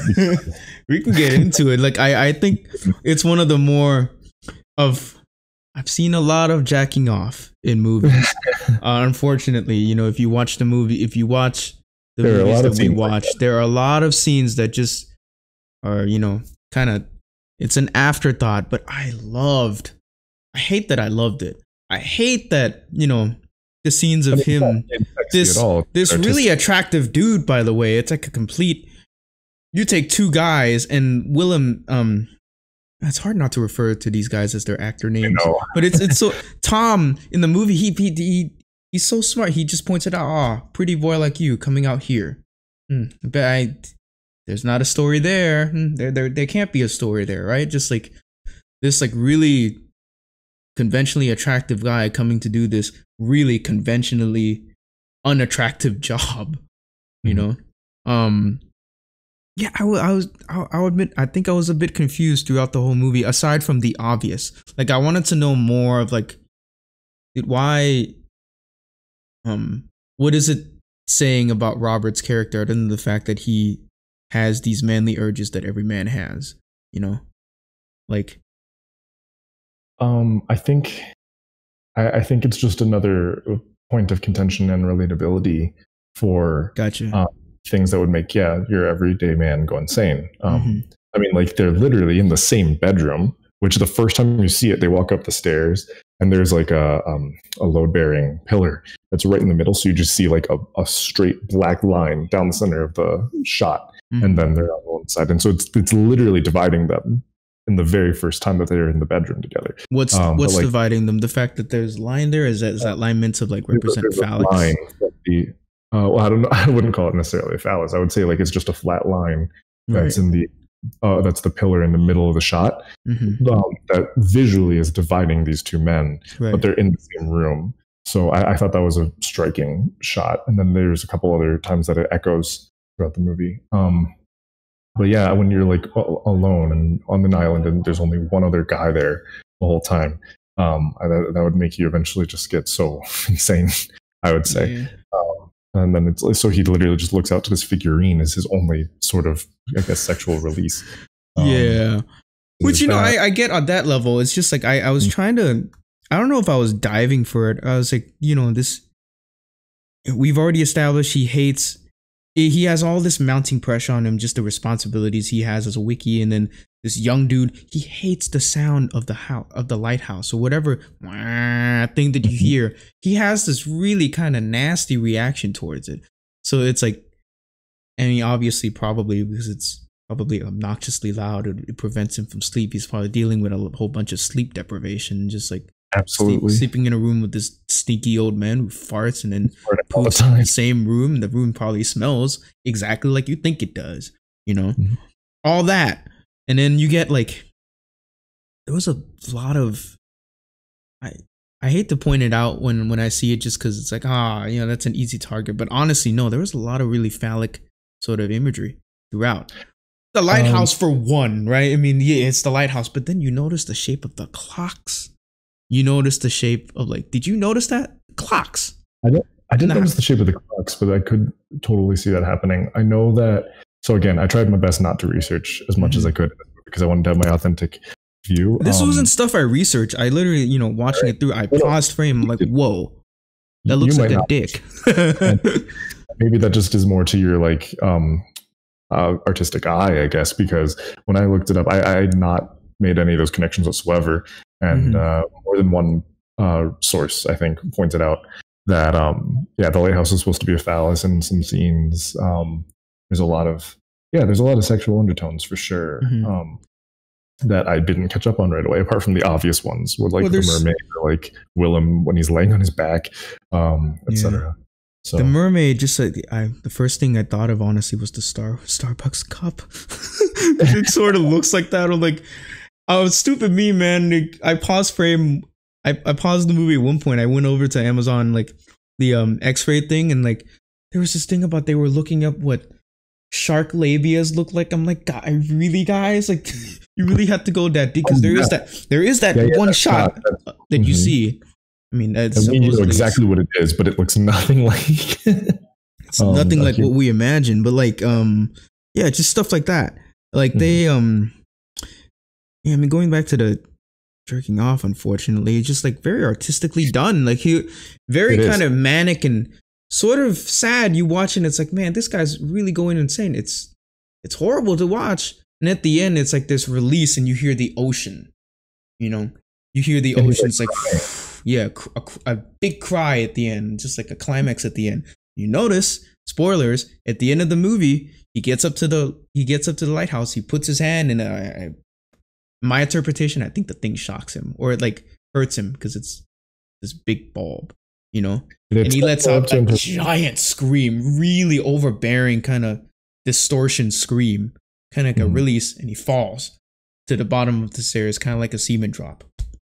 We can get into it. Like, I think it's one of the more of, I've seen a lot of jacking off in movies. Unfortunately, you know, if you watch the movie, if you watch the movies that we watch, there are a lot of scenes that just are, you know, kind of, it's an afterthought. But I hate that I loved it. I hate that, you know, the scenes of him, this really attractive dude, by the way. It's like a complete, you take two guys and Willem, it's hard not to refer to these guys as their actor names, but it's so Tom in the movie. He's so smart. He just points it out. Oh, pretty boy like you coming out here. But there's not a story there. There can't be a story there, right? Just like this, like really conventionally attractive guy coming to do this really conventionally unattractive job. You know, yeah, I'll admit, I think I was a bit confused throughout the whole movie, aside from the obvious. Like, I wanted to know more of, like, why, what is it saying about Robert's character other than the fact that he has these manly urges that every man has, you know? Like, I think it's just another point of contention and relatability for things that would make your everyday man go insane. I mean, like, they're literally in the same bedroom, which the first time you see it, they walk up the stairs and there's like a load bearing pillar that's right in the middle, so you just see like a straight black line down the center of the shot, and then they're on one side, and so it's literally dividing them in the very first time that they're in the bedroom together. What's like, dividing them? The fact that there's line there, is that line meant to like represent phallus? Line well, I don't know. I wouldn't call it necessarily a phallus. I would say like it's just a flat line that's in the that's the pillar in the middle of the shot, that visually is dividing these two men, but they're in the same room. So I thought that was a striking shot. And then there's a couple other times that it echoes throughout the movie. But yeah, when you're like alone and on an island and there's only one other guy there the whole time, that would make you eventually just get so insane, I would say. Yeah. And then it's so he literally just looks out to this figurine as his only sort of, I guess, sexual release. Yeah. Which, you know, I get on that level. It's just like I was trying to, I don't know if I was diving for it. I was like, you know, we've already established he has all this mounting pressure on him, just the responsibilities he has as a wiki, and then this young dude, he hates the sound of the lighthouse, or whatever thing that you hear. He has this really kind of nasty reaction towards it. So it's like, I mean, obviously, probably because it's probably obnoxiously loud, it prevents him from sleep. He's probably dealing with a whole bunch of sleep deprivation, just like sleeping in a room with this stinky old man who farts and then poops in the same room. The room probably smells exactly like you think it does, you know, all that. And then you get like, there was a lot of, I hate to point it out when I see it, just because it's like, you know, that's an easy target. But honestly, no, there was a lot of really phallic sort of imagery throughout. The lighthouse, for one, right? I mean, yeah, it's the lighthouse, but then you notice the shape of the clocks. You notice the shape of, like, did you notice that? Clocks. I didn't notice the shape of the clocks, but I could totally see that happening. I know that. So again, I tried my best not to research as much as I could because I wanted to have my authentic view. This wasn't stuff I researched. I literally, you know, watching it through, I paused frame, I'm like, whoa, that looks like a dick. Maybe that just is more to your like artistic eye, I guess, because when I looked it up, I had not made any of those connections whatsoever. And more than one source, I think, pointed out that the lighthouse is supposed to be a phallus in some scenes. There's a lot of sexual undertones for sure. That I didn't catch up on right away, apart from the obvious ones, with like the mermaid, or like Willem when he's laying on his back, etc. So the mermaid, just like the first thing I thought of, honestly, was the Starbucks cup. It sort of looks like that. Or like, stupid me, man. I paused frame. I paused the movie at one point. I went over to Amazon, like the X-ray thing, and like there was this thing about they were looking up what shark labias look like. I'm like, guys, like you really have to go that deep, because there is that one shot that you see. I mean, you know exactly what it is, but it looks nothing like it's nothing like what we imagine. But like, just stuff like that. Like they, I mean, going back to jerking off, unfortunately. It's just like very artistically done. Like he very kind of manic and sort of sad. You watch and it's like, man, this guy's really going insane. It's horrible to watch. And at the end, it's like this release and you hear the ocean, you know, you hear the ocean. It's like, yeah, a big cry at the end, just like a climax at the end. You notice, spoilers, at the end of the movie, he gets up to the lighthouse. He puts his hand in my interpretation, I think the thing shocks him or it like hurts him because it's this big bulb, you know, and he lets out a giant scream, really overbearing kind of distortion scream, kind of like a release, and he falls to the bottom of the stairs, kind of like a semen drop.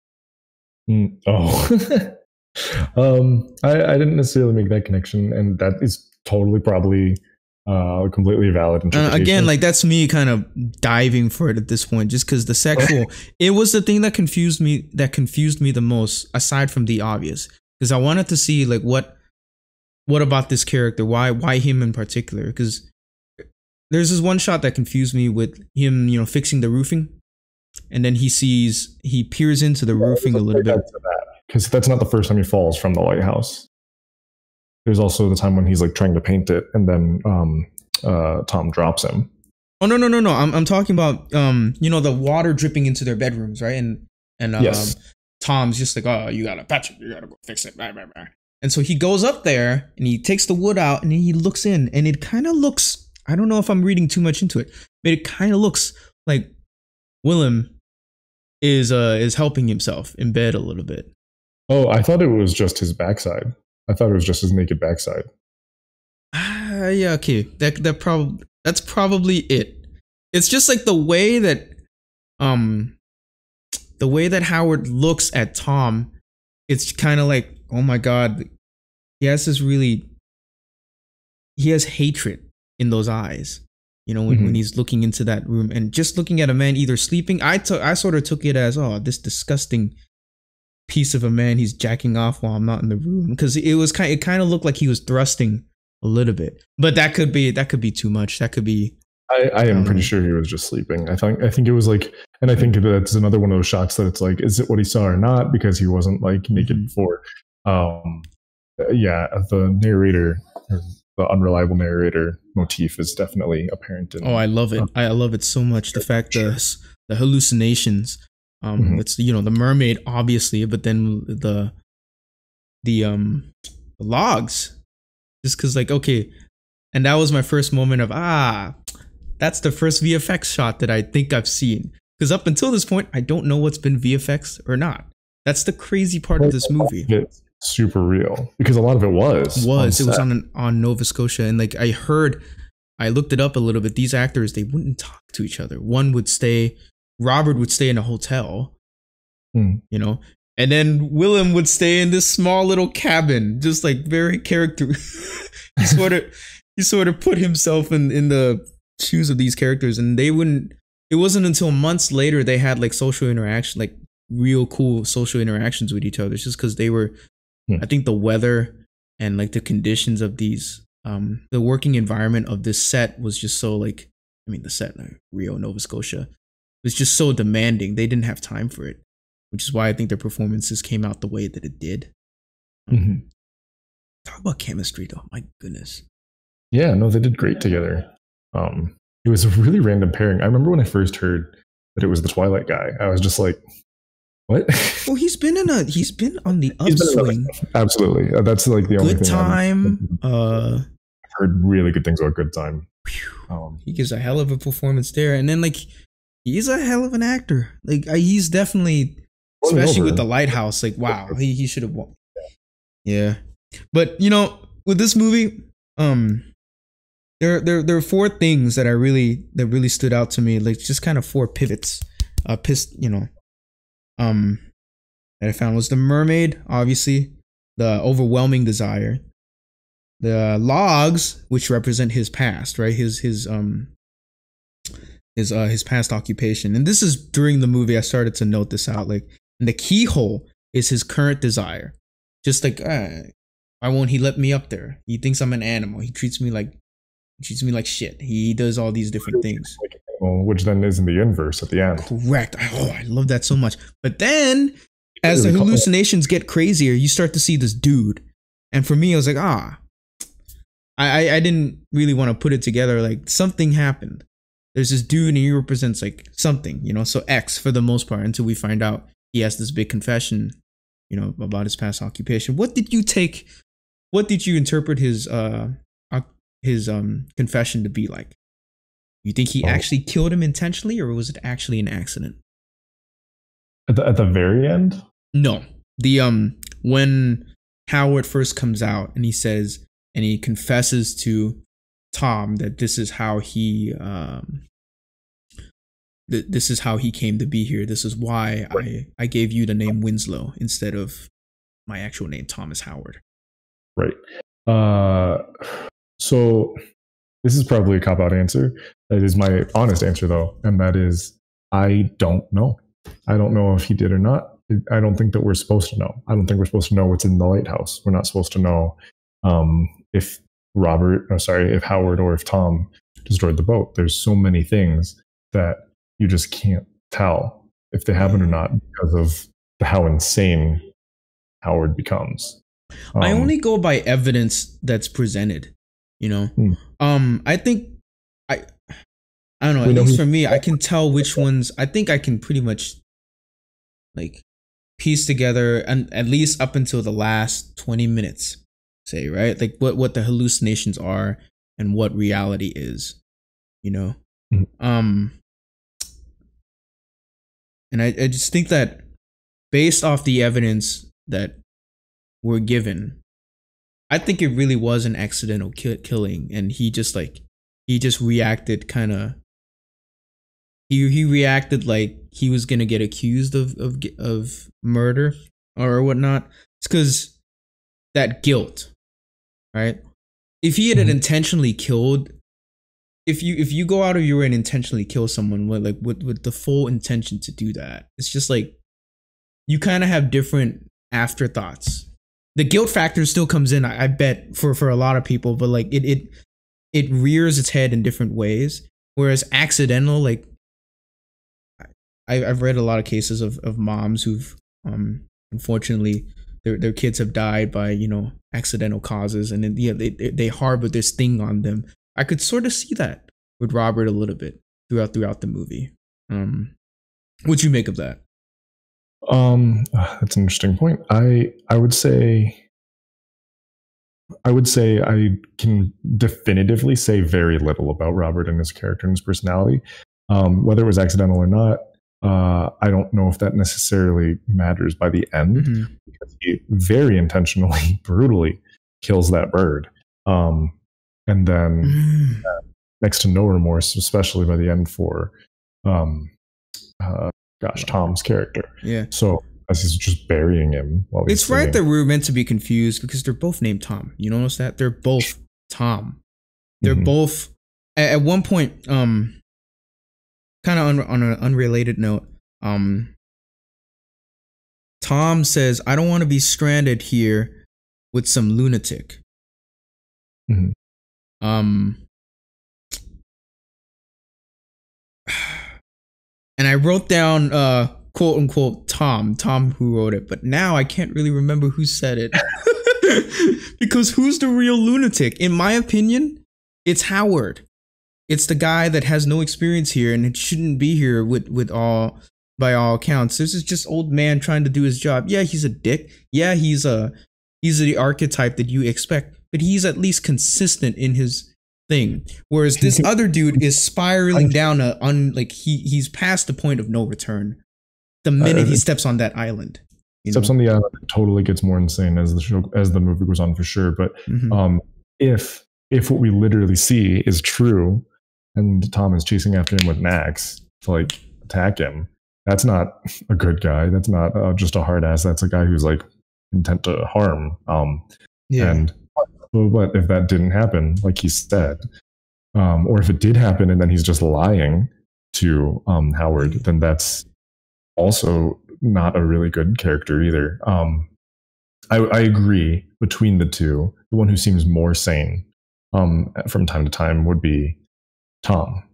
Oh, I didn't necessarily make that connection, and that is totally probably completely valid interpretation. Again, like that's me kind of diving for it at this point, just because the sexual, it was the thing that confused me the most, aside from the obvious, because I wanted to see like what about this character, why him in particular, because there's this one shot that confused me with him, you know, fixing the roofing, and then he peers into the roofing a little bit, because that's not the first time he falls from the lighthouse. There's also the time when he's like trying to paint it, and then Tom drops him. Oh no! I'm talking about you know, the water dripping into their bedrooms, right? And yes. Tom's just like, oh, you gotta patch it, you gotta go fix it, blah, blah, blah. And so he goes up there and he takes the wood out and he looks in, and it kind of looks, I don't know if I'm reading too much into it, but it kind of looks like Willem is helping himself in bed a little bit. Oh, I thought it was just his backside. I thought it was just his naked backside. Yeah, okay. That's probably it. It's just like the way that Howard looks at Tom, it's kind of like, oh my God, he has hatred in those eyes. You know, when he's looking into that room and just looking at a man either sleeping, I sort of took it as, oh, this disgusting piece of a man, he's jacking off while I'm not in the room, because it kind of looked like he was thrusting a little bit, but that could be too much. That could be. I am pretty sure he was just sleeping. I think it was like, and I think that's another one of those shots that it's like, is it what he saw or not? Because he wasn't like naked before. Yeah, the narrator, or the unreliable narrator motif is definitely apparent. I love it. I love it so much. The fact the hallucinations. It's, you know, the mermaid obviously, but then the logs, just because like, okay, and that was my first moment of that's the first VFX shot that I think I've seen, because up until this point I don't know what's been VFX or not. That's the crazy part of this movie. It's super real, because a lot of it was on Nova Scotia, and like I looked it up a little bit. These actors, they wouldn't talk to each other. Robert would stay in a hotel, you know, and then Willem would stay in this small little cabin, just like very character. he sort of put himself in the shoes of these characters, and it wasn't until months later they had like social interaction, like real cool social interactions with each other, just because they were, I think the weather and like the conditions of these, the working environment of this set was just so like, I mean, the set, Rio, Nova Scotia, was just so demanding. They didn't have time for it, which is why I think their performances came out the way that it did. Talk about chemistry, though. My goodness. Yeah, no, they did great together. It was a really random pairing. I remember when I first heard that it was the Twilight guy, I was just like, what? Well, he's been on the upswing. Absolutely. That's like the only thing. Good Time. I've heard really good things about Good Time. He gives a hell of a performance there. And then like, he's a hell of an actor. Like he's definitely, especially with The Lighthouse, like, wow, he should have won. Yeah. But you know, with this movie, there are four things that really stood out to me, like just kind of four pivots. That I found was the mermaid, obviously, the overwhelming desire, the logs, which represent his past, right? His past occupation. And this is during the movie I started to note this out, like, and the keyhole is his current desire. Just like, why won't he let me up there? He thinks I'm an animal. He treats me like shit. He does all these different things. accidental, which then is in the inverse at the end. Correct. I love that so much. But then, as the hallucinations get crazier, you start to see this dude. And for me, I was like, I didn't really want to put it together. Like, something happened. There's this dude and he represents like something, you know, so X for the most part, until we find out he has this big confession, you know, about his past occupation. What did you interpret his confession to be like? You think he actually killed him intentionally, or was it actually an accident? At the very end? No. The when Howard first comes out and he says, and he confesses to Tom that this is how he this is how he came to be here. This is why I gave you the name Winslow instead of my actual name, Thomas Howard. Right. So this is probably a cop-out answer. That is my honest answer, though, and that is I don't know. I don't know if he did or not. I don't think that we're supposed to know. I don't think we're supposed to know what's in the lighthouse. We're not supposed to know if Howard or if Tom destroyed the boat. There's so many things that you just can't tell if they happen or not because of how insane Howard becomes. I only go by evidence that's presented, you know. I think I don't know, at least for me, I can tell which ones. I think I can pretty much like piece together, and at least up until the last 20 minutes, say, right? Like what the hallucinations are and what reality is, you know. And I just think that based off the evidence that we're given, I think it really was an accidental killing, and he just reacted kind of. He reacted like he was gonna get accused of murder or whatnot. It's because that guilt, right? If he had intentionally killed, if you go out of your way and intentionally kill someone with the full intention to do that, it's just like you kind of have different afterthoughts. The guilt factor still comes in, I bet, for a lot of people, but like it rears its head in different ways. Whereas accidental, like I've read a lot of cases of moms who've unfortunately their kids have died by, you know, accidental causes, and then they harbor this thing on them. I could sort of see that with Robert a little bit throughout the movie. What'd you make of that? That's an interesting point. I would say I can definitively say very little about Robert and his character and his personality. Whether it was accidental or not, I don't know if that necessarily matters by the end, because he very intentionally, brutally kills that bird. And then next to no remorse, especially by the end for, Tom's character. Yeah. So as he's just burying him while he's singing. Right that we're meant to be confused because they're both named Tom. You notice that? They're both Tom. They're both at one point, kind of on an unrelated note, Tom says, "I don't want to be stranded here with some lunatic." And I wrote down quote unquote Tom who wrote it, but now I can't really remember who said it. Because who's the real lunatic? In my opinion, it's Howard. It's the guy that has no experience here and it shouldn't be here by all accounts. This is just old man trying to do his job. Yeah, he's a dick. Yeah, he's the archetype that you expect, but he's at least consistent in his thing. Whereas this other dude is spiraling down he's past the point of no return the minute he steps on that island. Steps on the island, it totally gets more insane as the movie goes on, for sure. But if what we literally see is true, and Tom is chasing after him with an axe to like attack him, that's not a good guy. That's not just a hard ass. That's a guy who's like intent to harm. And but if that didn't happen, like he said, or if it did happen and then he's just lying to Howard, then that's also not a really good character either. I agree between the two. The one who seems more sane from time to time would be Tom.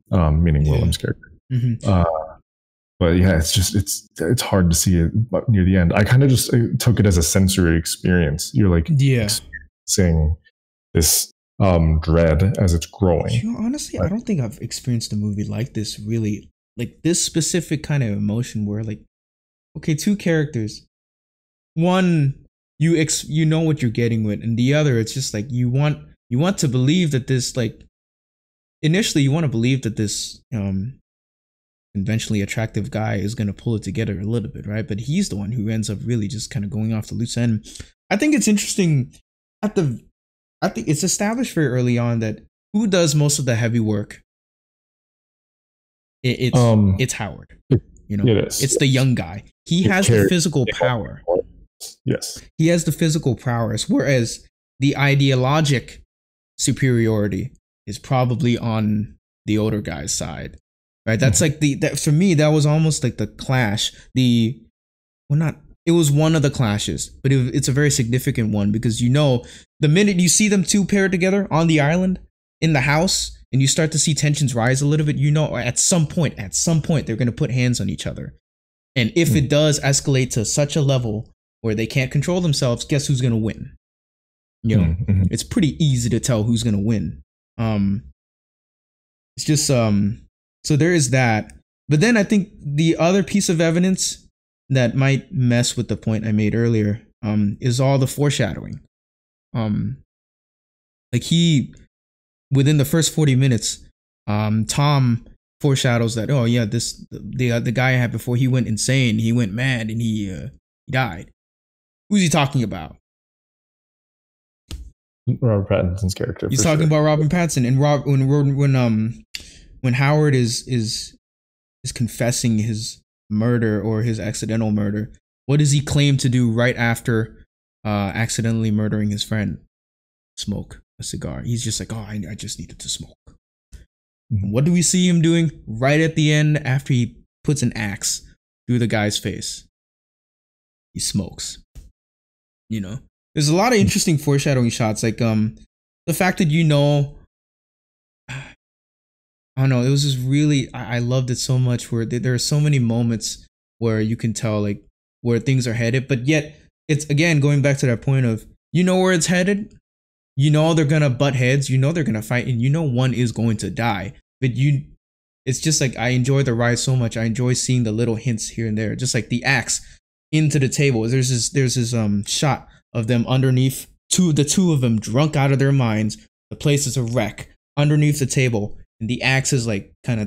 meaning Willem's character. But yeah, it's hard to see it near the end. I kind of just took it as a sensory experience. You're like experiencing this dread as it's growing. You know, honestly, I don't think I've experienced a movie like this really, like this specific kind of emotion where like, okay, two characters, one you know what you're getting with, and the other it's just like you want to believe that this, like, initially you want to believe that this conventionally attractive guy is going to pull it together a little bit, right? But he's the one who ends up really just kind of going off the loose end. I think it's interesting I think it's established very early on that who does most of the heavy work? It's Howard. You know, it's the young guy. He has the physical power. Yes. He has the physical prowess, whereas the ideologic superiority is probably on the older guy's side. Right? That's like that for me, that was almost like the clash. It was one of the clashes, but it's a very significant one because, you know, the minute you see them two paired together on the island in the house and you start to see tensions rise a little bit, you know, at some point, they're going to put hands on each other. And if it does escalate to such a level where they can't control themselves, guess who's going to win? You know, it's pretty easy to tell who's going to win. It's just, so there is that. But then I think the other piece of evidence that might mess with the point I made earlier is all the foreshadowing. Like within the first 40 minutes, Tom foreshadows that, oh yeah, the guy I had before, he went insane, he went mad, and he died. Who's he talking about? Robert Pattinson's character. He's talking about Robert Pattinson, and when Howard is confessing his murder or his accidental murder, what does he claim to do right after accidentally murdering his friend? Smoke a cigar. He's just like, oh, I just needed to smoke. And what do we see him doing right at the end after he puts an axe through the guy's face? He smokes. You know, there's a lot of interesting foreshadowing shots, like the fact that, you know, I don't know, it was just really, I loved it so much, where there are so many moments where you can tell like where things are headed, but yet it's, again, going back to that point of, you know where it's headed, you know they're gonna butt heads, you know they're gonna fight, and you know one is going to die, but it's just like, I enjoy the ride so much. I enjoy seeing the little hints here and there, just like the axe into the table. There's this shot of them underneath, the two of them drunk out of their minds. The place is a wreck underneath the table, and the axe is like kind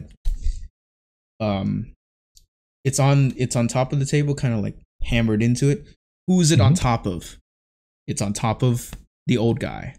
of it's on top of the table, kind of like hammered into it. Who is it on top of? It's on top of the old guy.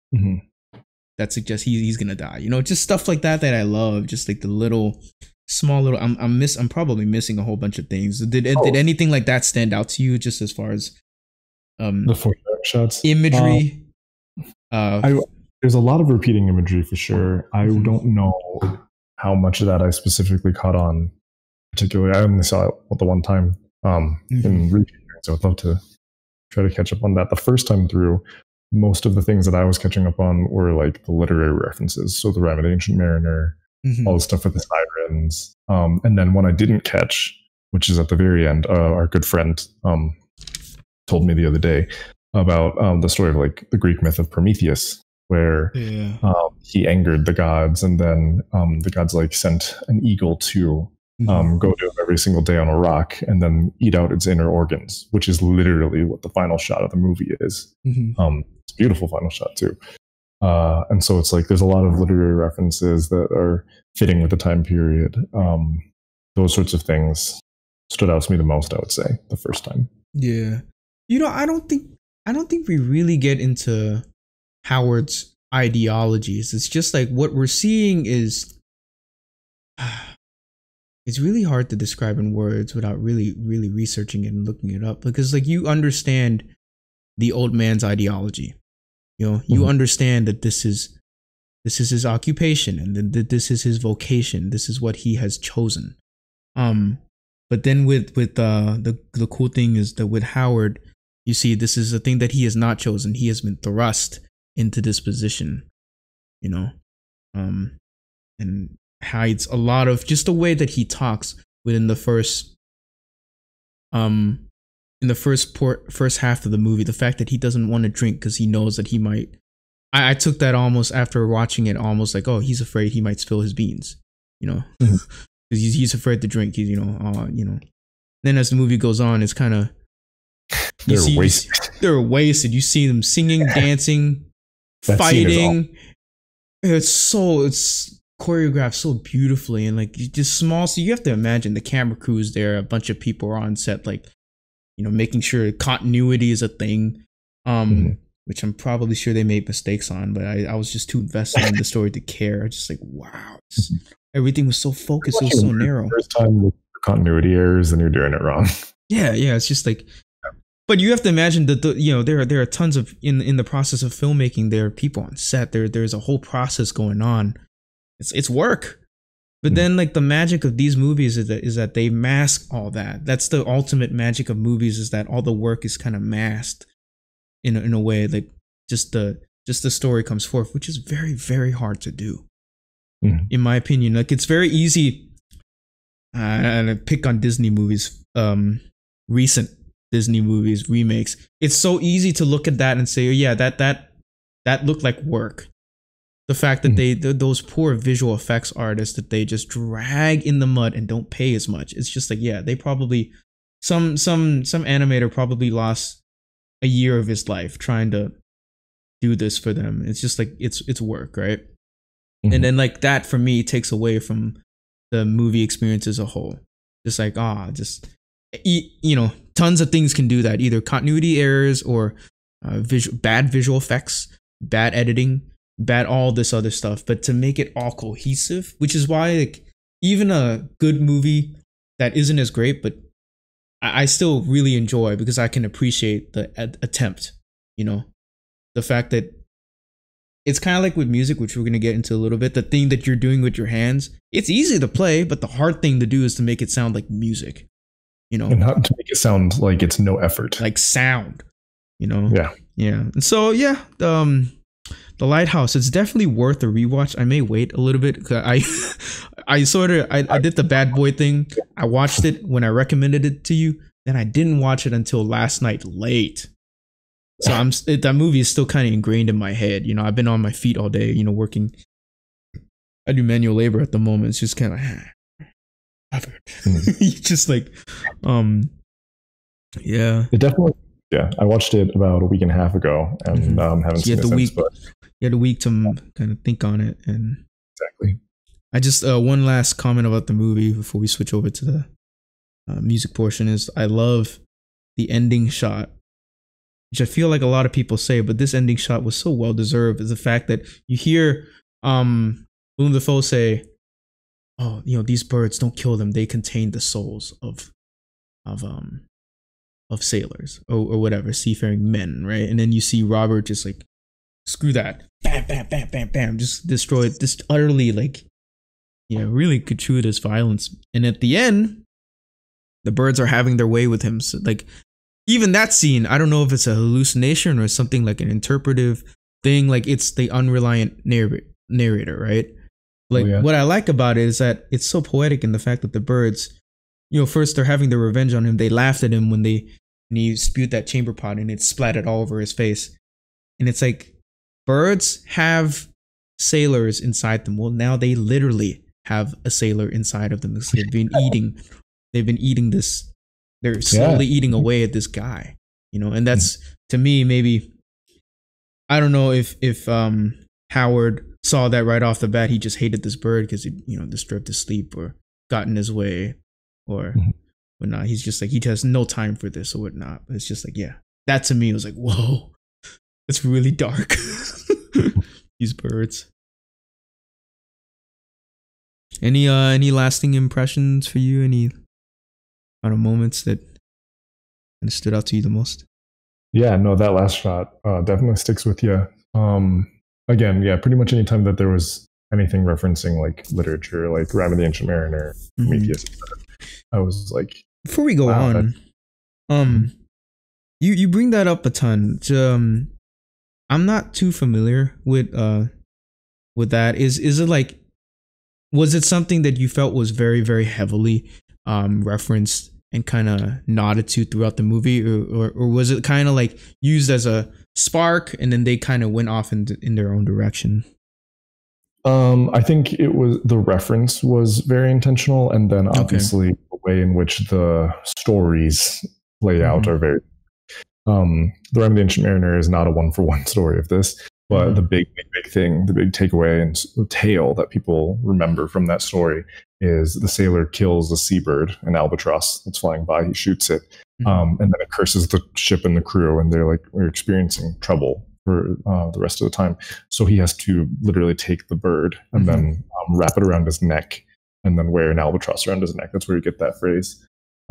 That suggests he's gonna die. You know, just stuff like that I love. Just like the small little. I'm probably missing a whole bunch of things. Did anything like that stand out to you, just as far as the foreshadowing shots, imagery? There's a lot of repeating imagery for sure. I don't know how much of that I specifically caught on. Particularly, I only saw it the one time in repeat, so I'd love to try to catch up on that. The first time through, most of the things that I was catching up on were like the literary references. So the Rime of the Ancient Mariner, all the stuff with the sirens. And then one I didn't catch, which is at the very end, our good friend told me the other day about the story of like the Greek myth of Prometheus, where he angered the gods, and then the gods like sent an eagle to go to him every single day on a rock and then eat out its inner organs, which is literally what the final shot of the movie is. It's a beautiful final shot too. And so it's like there's a lot of literary references that are fitting with the time period. Those sorts of things stood out to me the most, I would say, the first time. Yeah. You know, I don't think we really get into Howard's ideologies. It's just like what we're seeing is it's really hard to describe in words without really researching it and looking it up, because like you understand the old man's ideology. You know, you understand that this is his occupation, and that this is his vocation. This is what he has chosen. But then with the cool thing is that with Howard, you see this is a thing that he has not chosen. He has been thrust into this position, you know, and hides a lot of just the way that he talks within the first in the first half of the movie. The fact that he doesn't want to drink because he knows that he might. I took that almost after watching it, almost like, oh, he's afraid he might spill his beans, you know, because he's afraid to drink. He's, you know. Then as the movie goes on, it's kind of they're wasted. You see them singing, dancing, fighting. It's choreographed so beautifully, and like just small. So you have to imagine the camera crews there. A bunch of people are on set, like, you know, making sure continuity is a thing. Which I'm probably sure they made mistakes on, but I was just too invested in the story to care. Just like, wow, everything was so focused, it was so narrow. First time with continuity errors, and you're doing it wrong. Yeah, it's just like, but you have to imagine that there are tons of in the process of filmmaking. There are people on set. There's a whole process going on. It's work. But then, like, the magic of these movies is that they mask all that. That's the ultimate magic of movies, is that all the work is kind of masked in a way, like just the story comes forth, which is very, very hard to do, in my opinion. Like, it's very easy. And I pick on Disney movies, recent Disney movies, remakes. It's so easy to look at that and say, oh, yeah, that looked like work. The fact that those poor visual effects artists that they just drag in the mud and don't pay as much. It's just like, yeah, they probably some animator probably lost a year of his life trying to do this for them. It's just like it's work, right? And then, like, that for me takes away from the movie experience as a whole. Just like, you know, tons of things can do that. Either continuity errors or bad visual effects, bad editing, bad all this other stuff. But to make it all cohesive, which is why, like, even a good movie that isn't as great, but I still really enjoy, because I can appreciate the attempt, you know, the fact that it's kind of like with music, which we're going to get into a little bit. The thing that you're doing with your hands, it's easy to play, but the hard thing to do is to make it sound like music, you know, and not to make it sound like it's no effort, like sound, you know? Yeah. And so, yeah, The Lighthouse, it's definitely worth a rewatch. I may wait a little bit. I did the bad boy thing. I watched it when I recommended it to you. Then I didn't watch it until last night late. So that movie is still kind of ingrained in my head. You know, I've been on my feet all day, you know, working. I do manual labor at the moment. It's just kind of just like, yeah. It definitely, yeah. I watched it about a week and a half ago, and haven't seen it since. You had a week to kind of think on it, and exactly. I just one last comment about the movie before we switch over to the music portion is I love the ending shot, which I feel like a lot of people say, but this ending shot was so well deserved. Is the fact that you hear Willem Dafoe say, "Oh, you know, these birds, don't kill them. They contain the souls of sailors or whatever, seafaring men, right?" And then you see Robert just like, screw that, bam, bam, bam, bam, bam, just destroy it, just utterly, like, yeah, really gratuitous violence. And at the end, the birds are having their way with him. So, like, even that scene, I don't know if it's a hallucination or something, like an interpretive thing. Like, it's the unreliant narrator, right? Like, what I like about it is that it's so poetic in the fact that the birds, you know, first they're having their revenge on him. They laughed at him when he spewed that chamber pot and it splattered all over his face. And it's like, birds have sailors inside them. Well, now they literally have a sailor inside of them. They've been eating this. They're slowly eating away at this guy, you know. And that's, to me, maybe, I don't know if Howard saw that right off the bat. He just hated this bird because it, you know, disturbed his sleep or got in his way or whatnot. He's just like, he has no time for this or whatnot. But it's just like, yeah, that to me was like, whoa, it's really dark. These birds. Any lasting impressions for you? Any kind of moments that kind of stood out to you the most? Yeah, no, that last shot definitely sticks with you. Again, yeah, pretty much any time that there was anything referencing like literature, like Rime of the Ancient Mariner, Prometheus, I was like, before we go on, you bring that up a ton. I'm not too familiar with that. Is it like, Was it something that you felt was very, very heavily referenced and kind of nodded to throughout the movie, or was it kind of like used as a spark and then they kind of went off in their own direction? I think it was the reference was very intentional, and then obviously the way in which the stories play out are very. The Rime of the Ancient Mariner is not a one-for-one story of this, but the big thing, the big takeaway and tale that people remember from that story is the sailor kills a seabird, an albatross that's flying by. He shoots it, and then it curses the ship and the crew, and they're like, we're experiencing trouble for the rest of the time. So he has to literally take the bird and then wrap it around his neck and then wear an albatross around his neck. That's where you get that phrase.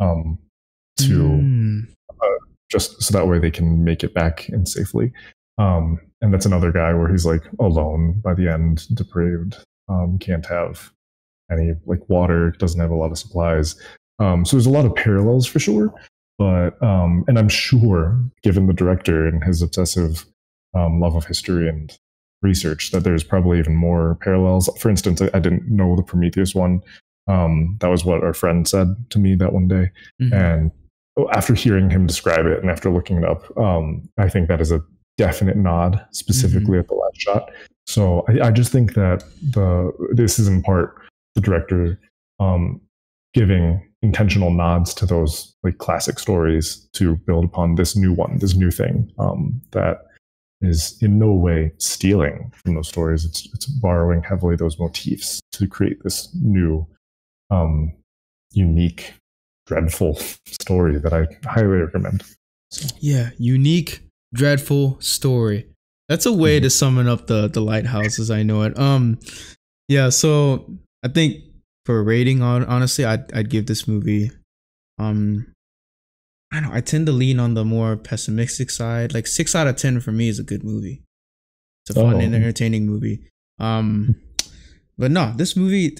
Just so that way they can make it back in safely. And that's another guy where he's like alone by the end, depraved, can't have any like water, doesn't have a lot of supplies. So there's a lot of parallels for sure. But and I'm sure, given the director and his obsessive love of history and research, that there's probably even more parallels. For instance, I didn't know the Prometheus one. That was what our friend said to me that one day. And after hearing him describe it and after looking it up, I think that is a definite nod specifically at the last shot. So I just think that this is in part the director giving intentional nods to those like classic stories to build upon this new one, this new thing that is in no way stealing from those stories. It's borrowing heavily those motifs to create this new, unique, dreadful story that I highly recommend. So. Yeah, unique, dreadful story. That's a way to summon up the Lighthouse as I know it. Yeah. So I think for a rating, honestly, I'd give this movie. I don't know, I tend to lean on the more pessimistic side. Like 6 out of 10 for me is a good movie. It's a fun and entertaining movie. But no, this movie,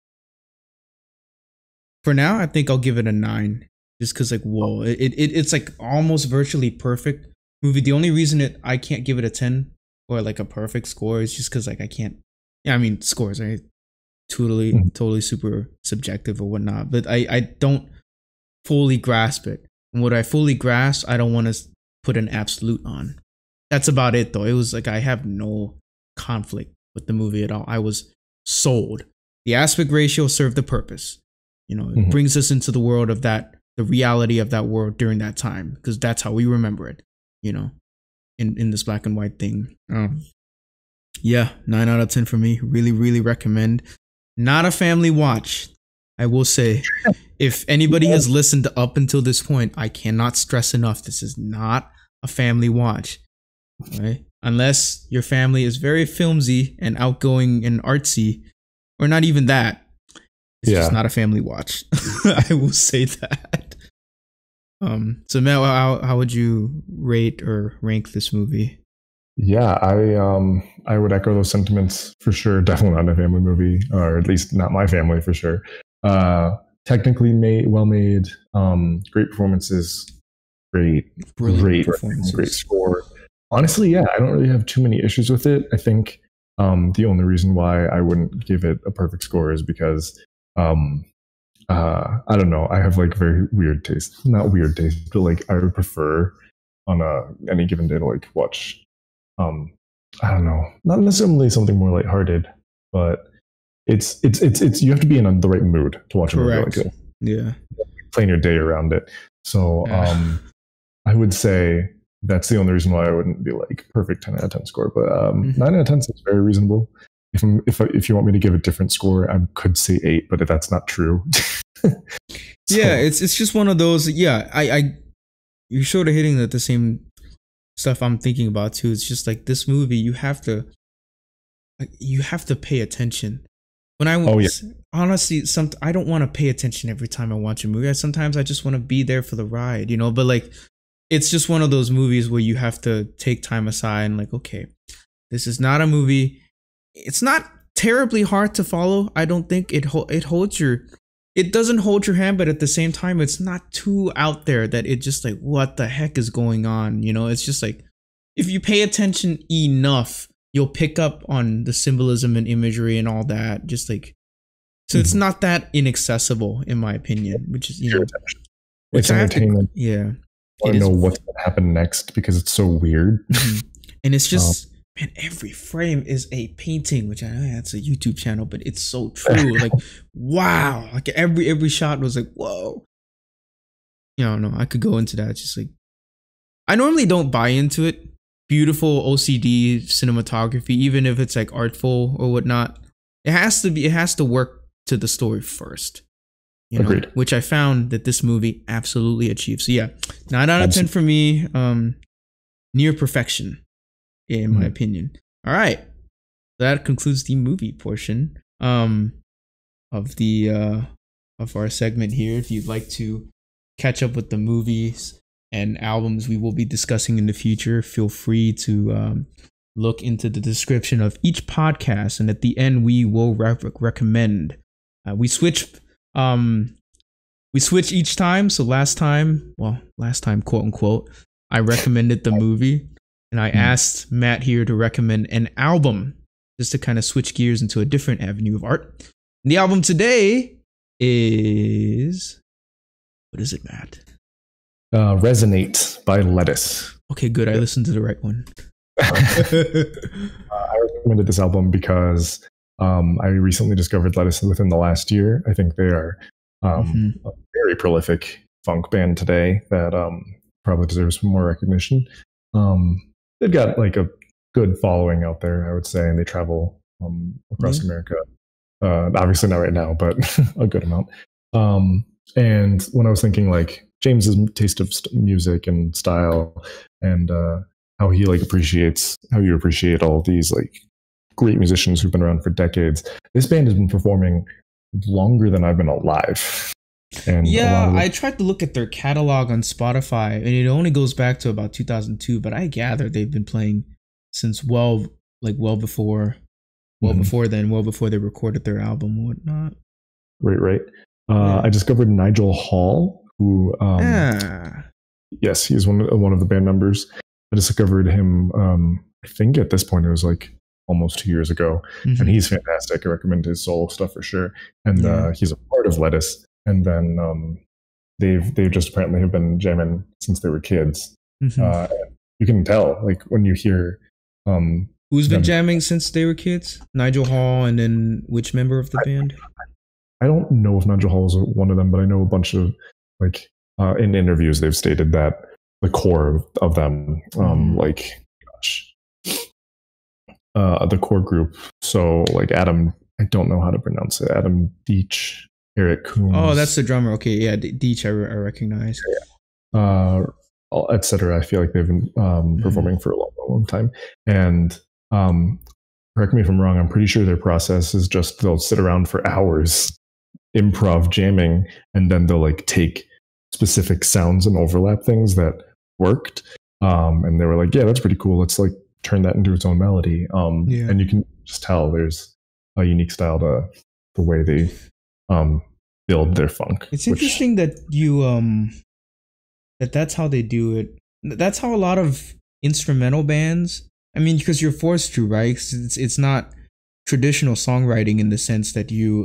for now, I think I'll give it a 9. Just because, like, whoa, it's like almost virtually perfect movie. The only reason I can't give it a 10 or like a perfect score is just because, like, I can't. Yeah, I mean, scores are totally super subjective or whatnot. But I don't fully grasp it. And what I fully grasp, I don't want to put an absolute on. That's about it, though. It was like I have no conflict with the movie at all. I was sold. The aspect ratio served the purpose. You know, it brings us into the world of that, the reality of that world during that time, because that's how we remember it, you know, in this black and white thing. Yeah, 9 out of 10 for me. Really, really recommend. Not a family watch. I will say, if anybody has listened up until this point, I cannot stress enough, this is not a family watch. Right? Unless your family is very filmsy and outgoing and artsy, or not even that. It's just not a family watch. I will say that. So Mel, how would you rate or rank this movie? Yeah, I would echo those sentiments for sure. Definitely not a family movie, or at least not my family for sure. Technically well made, great performances, great performances, great score. Honestly, yeah, I don't really have too many issues with it. I think the only reason why I wouldn't give it a perfect score is because I don't know, I have like very weird taste. Not weird taste, but like I would prefer on any given day to like watch I don't know, not necessarily something more lighthearted, but it's you have to be in the right mood to watch a movie like this. Yeah, plan your day around it. So I would say that's the only reason why I wouldn't be like perfect 10 out of 10 score, but 9 out of 10 is very reasonable. If you want me to give a different score, I could say 8, but if that's not true. Yeah, it's just one of those. Yeah, you're sort of hitting the same stuff I'm thinking about too. It's just like this movie, you have to pay attention. When honestly, I don't want to pay attention every time I watch a movie. Sometimes I just want to be there for the ride, you know. But like, it's just one of those movies where you have to take time aside and like, okay, this is not a movie. It's not terribly hard to follow. I don't think it doesn't hold your hand, but at the same time, it's not too out there that it just like, what the heck is going on? You know, it's just like, if you pay attention enough, you'll pick up on the symbolism and imagery and all that. Just like, So it's not that inaccessible, in my opinion, which is, it's entertainment. Yeah. I want to know what's going to happen next because it's so weird. And it's just, man, every frame is a painting, which I know that's a YouTube channel, but it's so true. Like, wow. Like every shot was like, whoa. No, I could go into that. It's just like, I normally don't buy into it. Beautiful OCD cinematography, even if it's like artful or whatnot, it has to work to the story first. Agreed. Which I found that this movie absolutely achieves. So yeah, 9 out of 10 for me. Near perfection, in my opinion. All right, that concludes the movie portion of our segment here. If you'd like to catch up with the movies and albums we will be discussing in the future, feel free to look into the description of each podcast, and at the end we will recommend. We switch each time. So last time, quote unquote, I recommended the movie, and I asked Matt here to recommend an album, just to kind of switch gears into a different avenue of art. And the album today is, what is it, Matt? Resonate by Lettuce. Okay, good. I listened to the right one. I recommended this album because I recently discovered Lettuce within the last year. I think they are a very prolific funk band today that probably deserves more recognition. They've got like a good following out there, I would say, and they travel across America. Obviously not right now, but a good amount. And when I was thinking like James's taste of music and style, and how he like how you appreciate all of these like great musicians who've been around for decades, this band has been performing longer than I've been alive. And I tried to look at their catalog on Spotify, and it only goes back to about 2002. But I gather they've been playing since well before then, well before they recorded their album and whatnot. Right. I discovered Nigel Hall, who yes, he's one of the band members. I discovered him. I think at this point it was like almost 2 years ago, and he's fantastic. I recommend his solo stuff for sure. And he's a part of Lettuce. And then they've just apparently have been jamming since they were kids. You can tell, like when you hear who's been jamming since they were kids. Nigel Hall, and then which member of the band? I don't know if Nigel Hall is one of them, but I know a bunch of like in interviews they've stated that the core of them, the core group. So like Adam, I don't know how to pronounce it. Adam Deitch. Eric Coombs. Oh, that's the drummer. Okay, yeah, Deitch, I recognize. Etc. I feel like they've been performing for a long time. And correct me if I'm wrong, I'm pretty sure their process is just they'll sit around for hours, improv jamming, and then they'll like take specific sounds and overlap things that worked. And they were like, yeah, that's pretty cool. Let's like turn that into its own melody. And you can just tell there's a unique style to the way they build their funk. It's interesting that you that's how they do it. That's how a lot of instrumental bands, I mean, because you're forced to, right? It's not traditional songwriting in the sense that you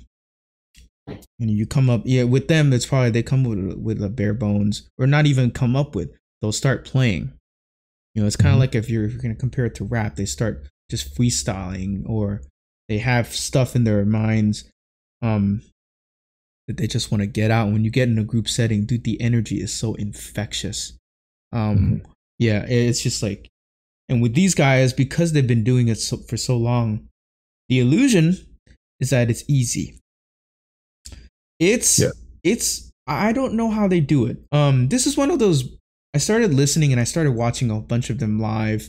come up, with them it's probably they come with a bare bones, or not even come up with, they'll start playing. It's kind of like if you're going to compare it to rap, they start just freestyling, or they have stuff in their minds that they just want to get out. When you get in a group setting, dude, the energy is so infectious. It's just like, and with these guys, because they've been doing it for so long, the illusion is that it's easy. I don't know how they do it. This is one of those, I started listening and I started watching a bunch of them live,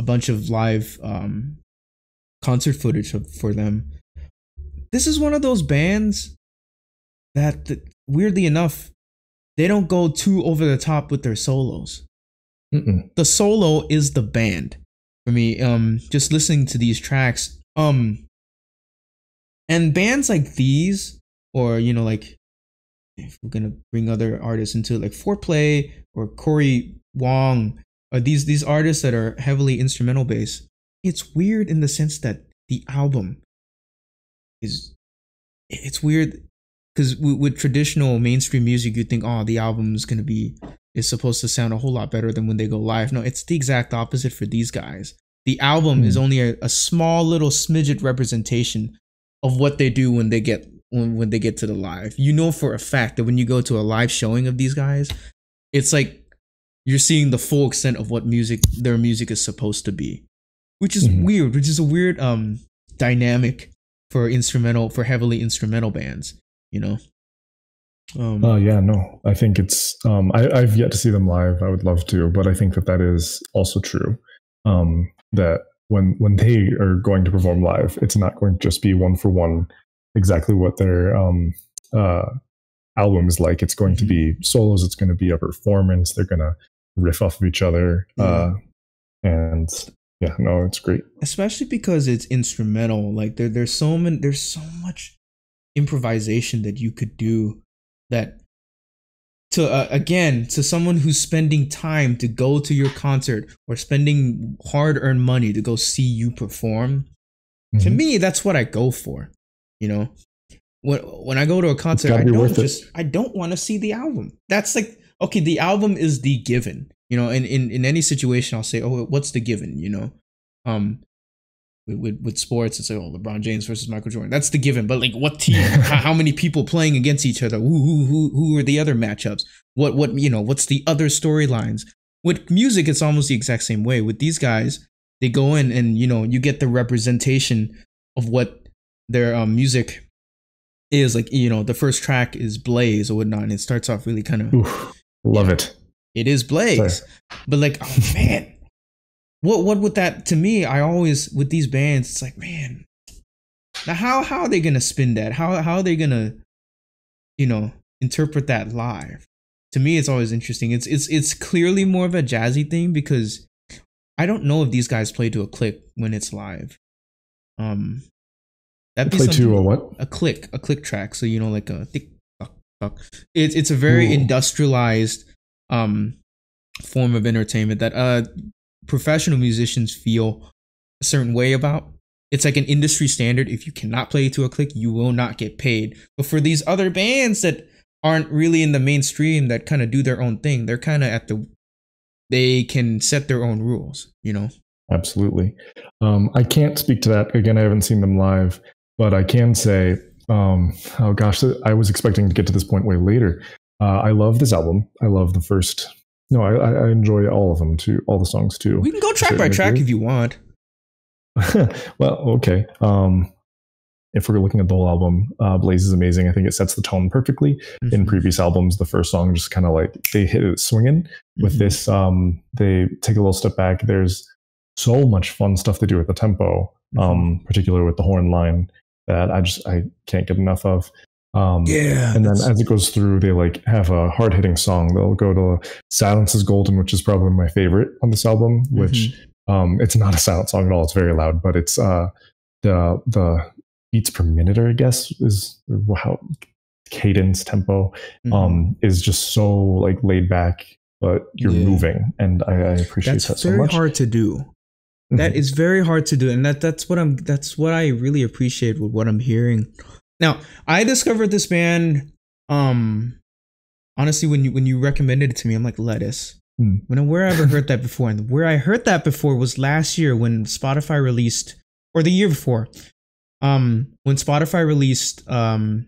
concert footage for them. This is one of those bands that, weirdly enough, they don't go too over the top with their solos. The solo is the band for me. Just listening to these tracks, and bands like these, or like if we're gonna bring other artists into it, like Foreplay or Corey Wong, or these artists that are heavily instrumental based. It's weird in the sense that the album is it's weird because with traditional mainstream music, you think, oh, the album is supposed to sound a whole lot better than when they go live. No, it's the exact opposite for these guys. The album is only a small little smidget representation of what they do when they get to the live. You know for a fact that when you go to a live showing of these guys, it's like you're seeing the full extent of what their music is supposed to be, which is weird. Which is a weird dynamic for heavily instrumental bands. You know. No, I think it's I've yet to see them live. I would love to, but I think that is also true. That when they are going to perform live, it's not going to just be one for one exactly what their album is like. It's going to be solos. It's going to be a performance. They're going to riff off of each other. And yeah, no, it's great. Especially because it's instrumental. Like there's so much improvisation that you could do that to someone who's spending time to go to your concert or spending hard-earned money to go see you perform. To me, that's what I go for. You know, when I go to a concert, I don't want to see the album. That's like, okay, the album is the given. You know, in any situation, I'll say, oh, what's the given? You know, with sports, it's like, oh, LeBron James versus Michael Jordan. That's the given. But like, what team? how many people playing against each other? Who are the other matchups? What you know? What's the other storylines? With music, it's almost the exact same way. With these guys, they go in and, you know, you get the representation of what their music is. Like, you know, the first track is Blaze or whatnot, and it starts off really kind of love it. It is Blaze. Sorry. But like, oh man. What would that, to me, I always, with these bands, it's like, man, now how are they gonna spin that? How are they gonna, you know, interpret that live? To me, it's always interesting. It's clearly more of a jazzy thing because I don't know if these guys play to a click when it's live. That'd be play to a what? A click track. So, you know, like a tick tock tock. It's a very industrialized form of entertainment that professional musicians feel a certain way about. It's like an industry standard. If you cannot play to a click, you will not get paid. But for these other bands that aren't really in the mainstream, that kind of do their own thing, they're kind of they can set their own rules, you know? Absolutely. I can't speak to that. Again, I haven't seen them live, but I can say, oh gosh, I was expecting to get to this point way later. I love this album. I love the first. No, I enjoy all of them too, all the songs too. We can go track by track if you want. Well, okay. If we're looking at the whole album, Blaze is amazing. I think it sets the tone perfectly. In previous albums, the first song just kind of like they hit it swinging. With this, they take a little step back. There's so much fun stuff to do with the tempo, particularly with the horn line that I can't get enough of. And then as it goes through, they like have a hard hitting song. They'll go to Silence is Golden, which is probably my favorite on this album, which it's not a silent song at all. It's very loud, but it's the beats per minute, I guess, is how cadence tempo is just so like laid back, but you're moving, and I appreciate that so much. That's very hard to do. That is very hard to do, and that's what I really appreciate with what I'm hearing. Now, I discovered this band, honestly, when you recommended it to me, I'm like, Lettuce. Where I ever heard that before? And where I heard that before was last year when Spotify released, or the year before, when Spotify released demographic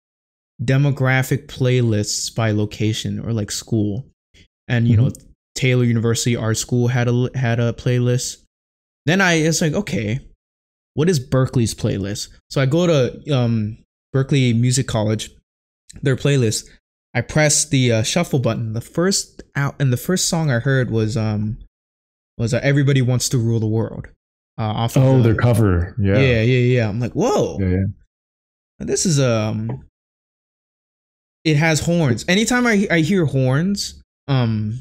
playlists by location or like school. And, you know, Taylor University Art School had a playlist. Then it's like, okay, what is Berklee's playlist? So I go to Berklee Music College, their playlist. I press the shuffle button. The first song I heard was Everybody Wants to Rule the World. Off of their cover. Yeah. I'm like, whoa. Yeah. This is it has horns. Anytime I hear horns, I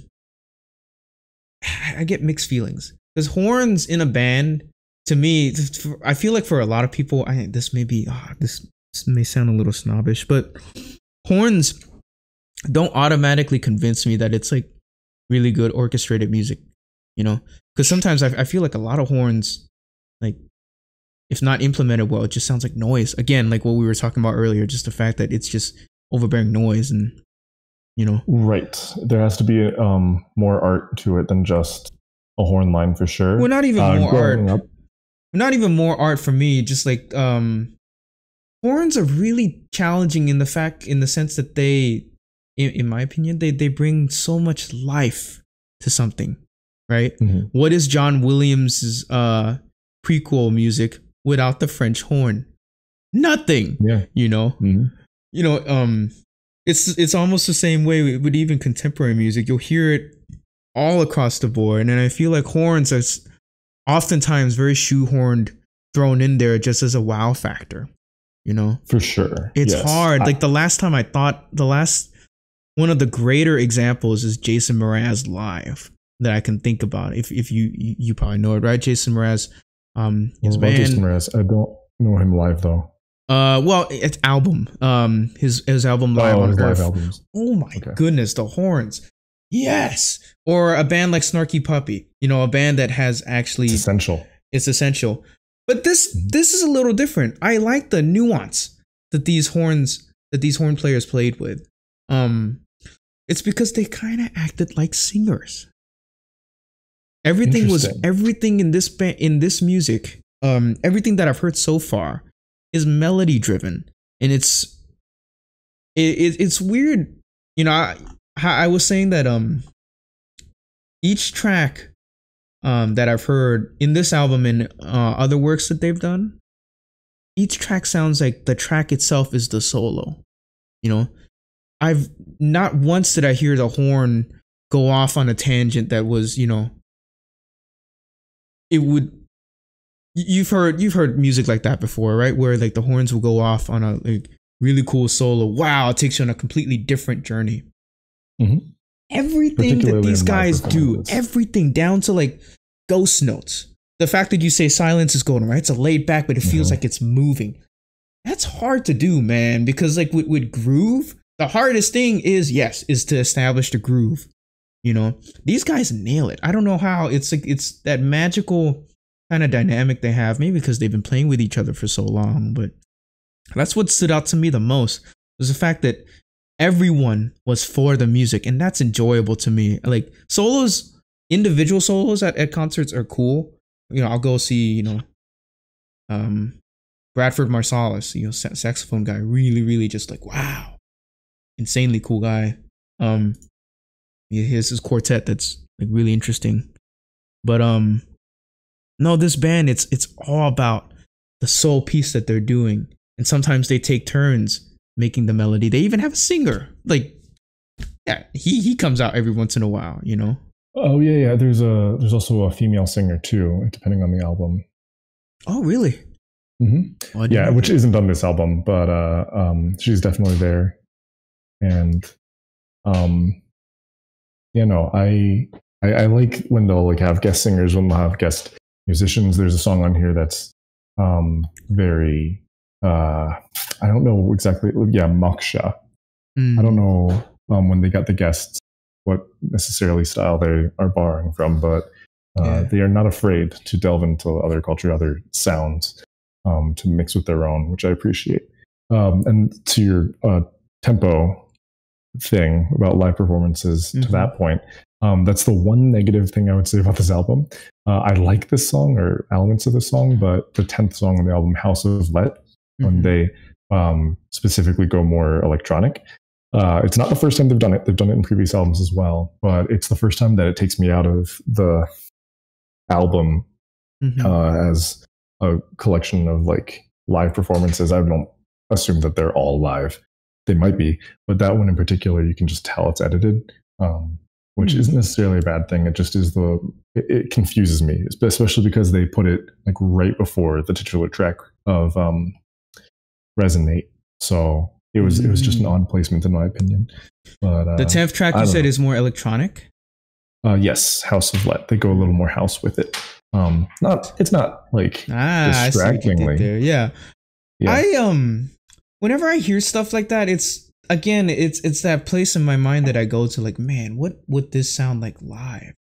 get mixed feelings. Because horns in a band, to me, I feel like for a lot of people, this may sound a little snobbish, but horns don't automatically convince me that it's like really good orchestrated music, you know? Because sometimes I feel like a lot of horns, like if not implemented well, it just sounds like noise. Again, like what we were talking about earlier, just the fact that it's just overbearing noise and, you know. Right. There has to be more art to it than just a horn line for sure. Well, not even more art. Not even more art for me. Just like horns are really challenging in the sense that they, in my opinion, they bring so much life to something, right? Mm-hmm. What is John Williams' prequel music without the French horn? Nothing. Yeah. You know. Mm-hmm. You know. It's almost the same way with even contemporary music. You'll hear it all across the board, and I feel like horns are oftentimes very shoehorned, thrown in there just as a wow factor. You know. For sure. It's hard. Like the last one of the greater examples is Jason Mraz live that I can think about. If you probably know it, right? Jason Mraz, his band. Jason Mraz. I don't know him live though. Well, it's album. His album Live on Earth. Live albums. Oh my goodness, the horns. Yes. Or a band like Snarky Puppy. You know, a band that has actually. It's essential. It's essential. But this is a little different. I like the nuance that these horn players played with. It's because they kind of acted like singers. Everything in this music, everything that I've heard so far is melody driven, and it's weird. You know, I was saying that each track that I've heard in this album and other works that they've done, each track sounds like the track itself is the solo. You know, I've not once did I hear the horn go off on a tangent that was, you know, it would. You've heard music like that before, right? Where like the horns will go off on a like really cool solo. Wow, it takes you on a completely different journey. Mm-hmm. Everything that these guys do, everything down to like ghost notes. The fact that you say silence is golden, right? It's a laid back, but it feels like it's moving. That's hard to do, man, because like with groove, the hardest thing is to establish the groove. You know, these guys nail it. I don't know how. It's like it's that magical kind of dynamic they have, maybe because they've been playing with each other for so long, but that's what stood out to me the most was the fact that everyone was for the music, and that's enjoyable to me. Like solos, individual solos at concerts are cool. You know, I'll go see, you know, Bradford Marsalis, you know, saxophone guy, really just like, wow, insanely cool guy. He has his quartet that's like really interesting, but no, this band, it's all about the soul piece that they're doing. And sometimes they take turns making the melody. They even have a singer. Like, yeah, he comes out every once in a while, you know? Oh, yeah. There's also a female singer too, depending on the album. Oh, really? Mm-hmm. Oh, yeah, which isn't on this album, but she's definitely there. And, you know, I like when they'll like have guest singers, when they'll have guest musicians. There's a song on here that's very I don't know exactly. Yeah, Moksha. I don't know when they got the guests what necessarily style they are borrowing from, but they are not afraid to delve into other culture, other sounds, to mix with their own, which I appreciate. And to your tempo thing about live performances, to that point, that's the one negative thing I would say about this album. I like this song or elements of the song, but the 10th song on the album, House of Let, when they specifically go more electronic, it's not the first time they've done it. They've done it in previous albums as well, but it's the first time that it takes me out of the album as a collection of like live performances. I don't assume that they're all live. They might be, but that one in particular, you can just tell it's edited. Which isn't necessarily a bad thing. It just is it confuses me, especially because they put it like right before the titular track of Resonate. So it was just an odd placement in my opinion. But the 10th track you said is more electronic? Yes, House of Let. They go a little more house with it. It's not like distractingly. Yeah. I whenever I hear stuff like that, it's that place in my mind that I go to like, man, what would this sound like live?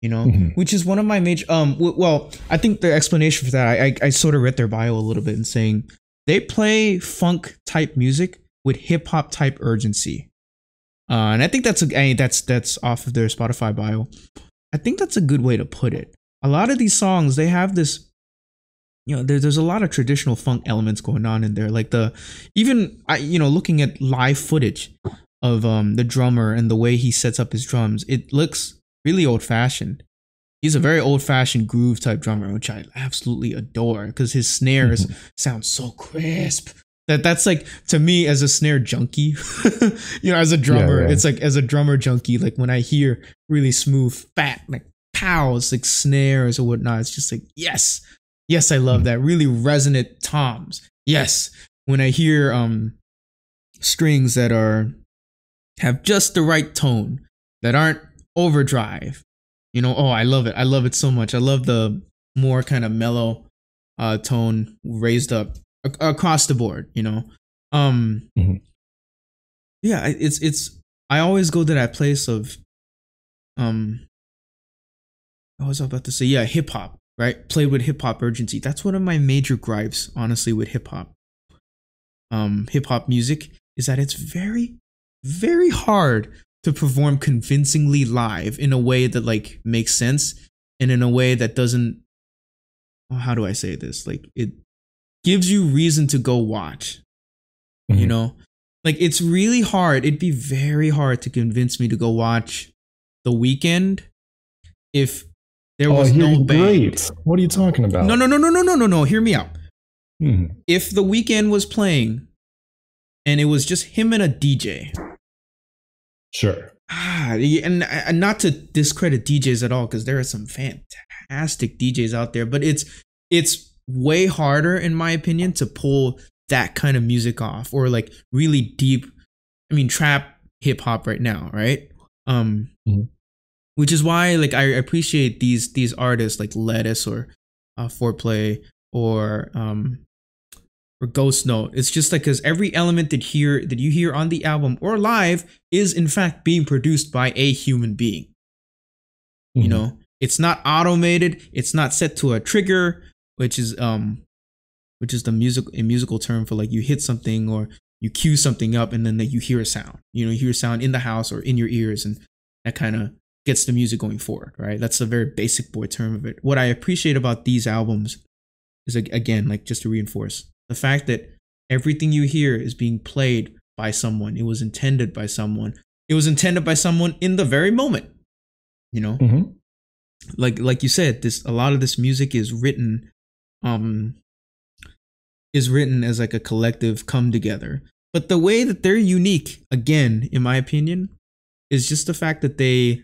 you know, which is one of my major. Well, I think the explanation for that, I sort of read their bio a little bit and saying they play funk type music with hip hop type urgency, and I think that's off of their Spotify bio. I think that's a good way to put it. A lot of these songs, they have this, you know, there's a lot of traditional funk elements going on in there, like looking at live footage of the drummer and the way he sets up his drums, it looks really old-fashioned. He's a very old-fashioned groove type drummer, which I absolutely adore because his snares sound so crisp. That's like, to me, as a snare junkie, you know, as a drummer, it's like, as a drummer junkie, like when I hear really smooth, fat, like pows, like snares or whatnot, it's just like, yes, I love that. Really resonant toms. Yes. When I hear strings that have just the right tone, that aren't overdrive, you know, I love it. I love it so much. I love the more kind of mellow tone raised up across the board, you know. Yeah, it's I always go to that place of I was about to say, yeah, hip hop, right? Played with hip hop urgency. That's one of my major gripes, honestly, with hip hop. Hip hop music is that it's very, very hard to perform convincingly live in a way that like makes sense and in a way that doesn't, how do I say this? Like it gives you reason to go watch, you know, like it's really hard. It'd be very hard to convince me to go watch The Weeknd if there was no band. Great. What are you talking about? No. Hear me out. If The Weeknd was playing and it was just him and a DJ. Sure. And not to discredit DJs at all, because there are some fantastic DJs out there, but it's way harder, in my opinion, to pull that kind of music off, or like really deep, I mean, trap hip hop right now, right? Which is why like I appreciate these artists like Lettuce or Foreplay or Ghost Note. It's just like, because every element that you hear on the album or live is in fact being produced by a human being. You know, it's not automated. It's not set to a trigger, which is the musical term for like you hit something or you cue something up and then you hear a sound. You know, you hear a sound in the house or in your ears, and that kind of gets the music going forward, right? That's a very basic boy term of it. What I appreciate about these albums is, again, like just to reinforce the fact that everything you hear is being played by someone. It was intended by someone. It was intended by someone in the very moment, you know? Like you said, a lot of this music is written as like a collective come together. But the way that they're unique, again, in my opinion, is just the fact that they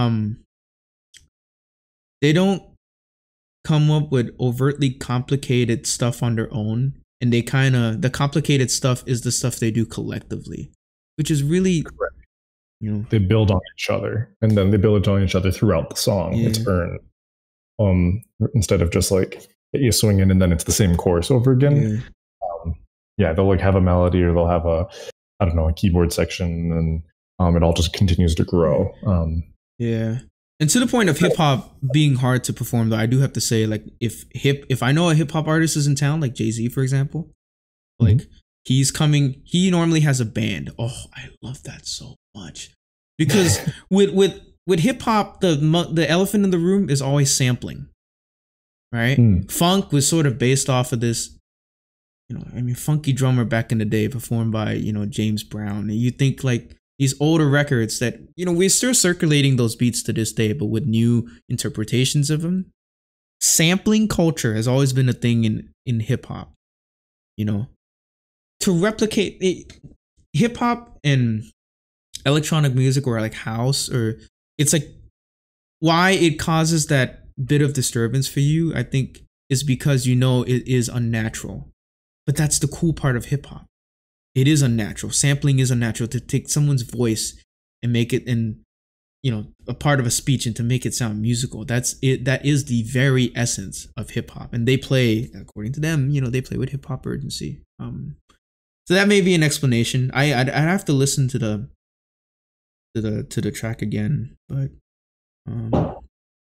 don't come up with overtly complicated stuff on their own. And the complicated stuff is the stuff they do collectively, which is really, you know, they build on each other, and then they build on each other throughout the song. Yeah. It's earned, instead of just like you swing in and then it's the same chorus over again. They'll like have a melody, or they'll have a keyboard section, and it all just continues to grow. And to the point of hip hop being hard to perform, though, I do have to say, like, if I know a hip hop artist is in town, like Jay-Z, for example, like he's coming, he normally has a band. Oh, I love that so much, because with hip hop, the elephant in the room is always sampling, right? Funk was sort of based off of this, you know, I mean, Funky Drummer back in the day, performed by, you know, James Brown, and you think like these older records that, you know, we're still circulating those beats to this day, but with new interpretations of them. Sampling culture has always been a thing in hip hop, you know, to replicate it. Hip hop and electronic music, or like house, or it's like why it causes that bit of disturbance for you, I think, is because, you know, it is unnatural. But that's the cool part of hip hop. It is unnatural. Sampling is unnatural. To take someone's voice and make it, in, you know, a part of a speech, and to make it sound musical. That's it. That is the very essence of hip hop. And they play, according to them, you know, they play with hip hop urgency. So that may be an explanation. I'd have to listen to the track again, but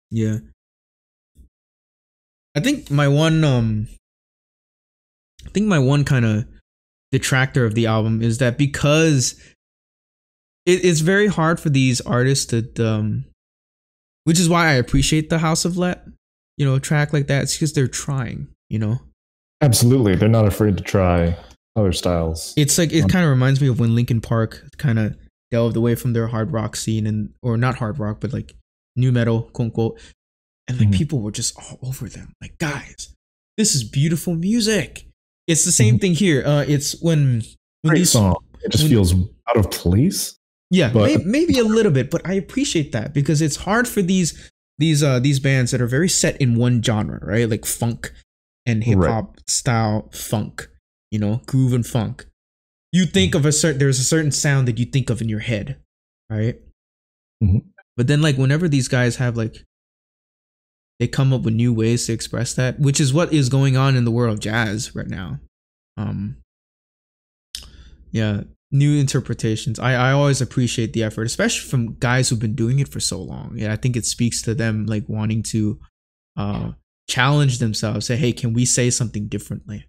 Yeah. I think my one kind of detractor of the album is that because it's very hard for these artists to which is why I appreciate the House of Let, track like that. It's because they're trying. Absolutely, they're not afraid to try other styles. It's like it kind of reminds me of when Linkin Park kind of delved away from their hard rock scene or not hard rock, but like new metal, quote unquote, and like people were just all over them. Like, guys, this is beautiful music. It's the same thing here. It's when these song, it just feels out of place. Yeah, maybe a little bit, but I appreciate that because it's hard for these bands that are very set in one genre, right? Like funk and hip hop style funk, groove and funk. You think of there's a certain sound that you think of in your head, right? But then like whenever these guys have like, they come up with new ways to express that, which is what is going on in the world of jazz right now. Yeah, new interpretations. I always appreciate the effort, especially from guys who've been doing it for so long. Yeah, I think it speaks to them like wanting to challenge themselves. Say, hey, can we say something differently?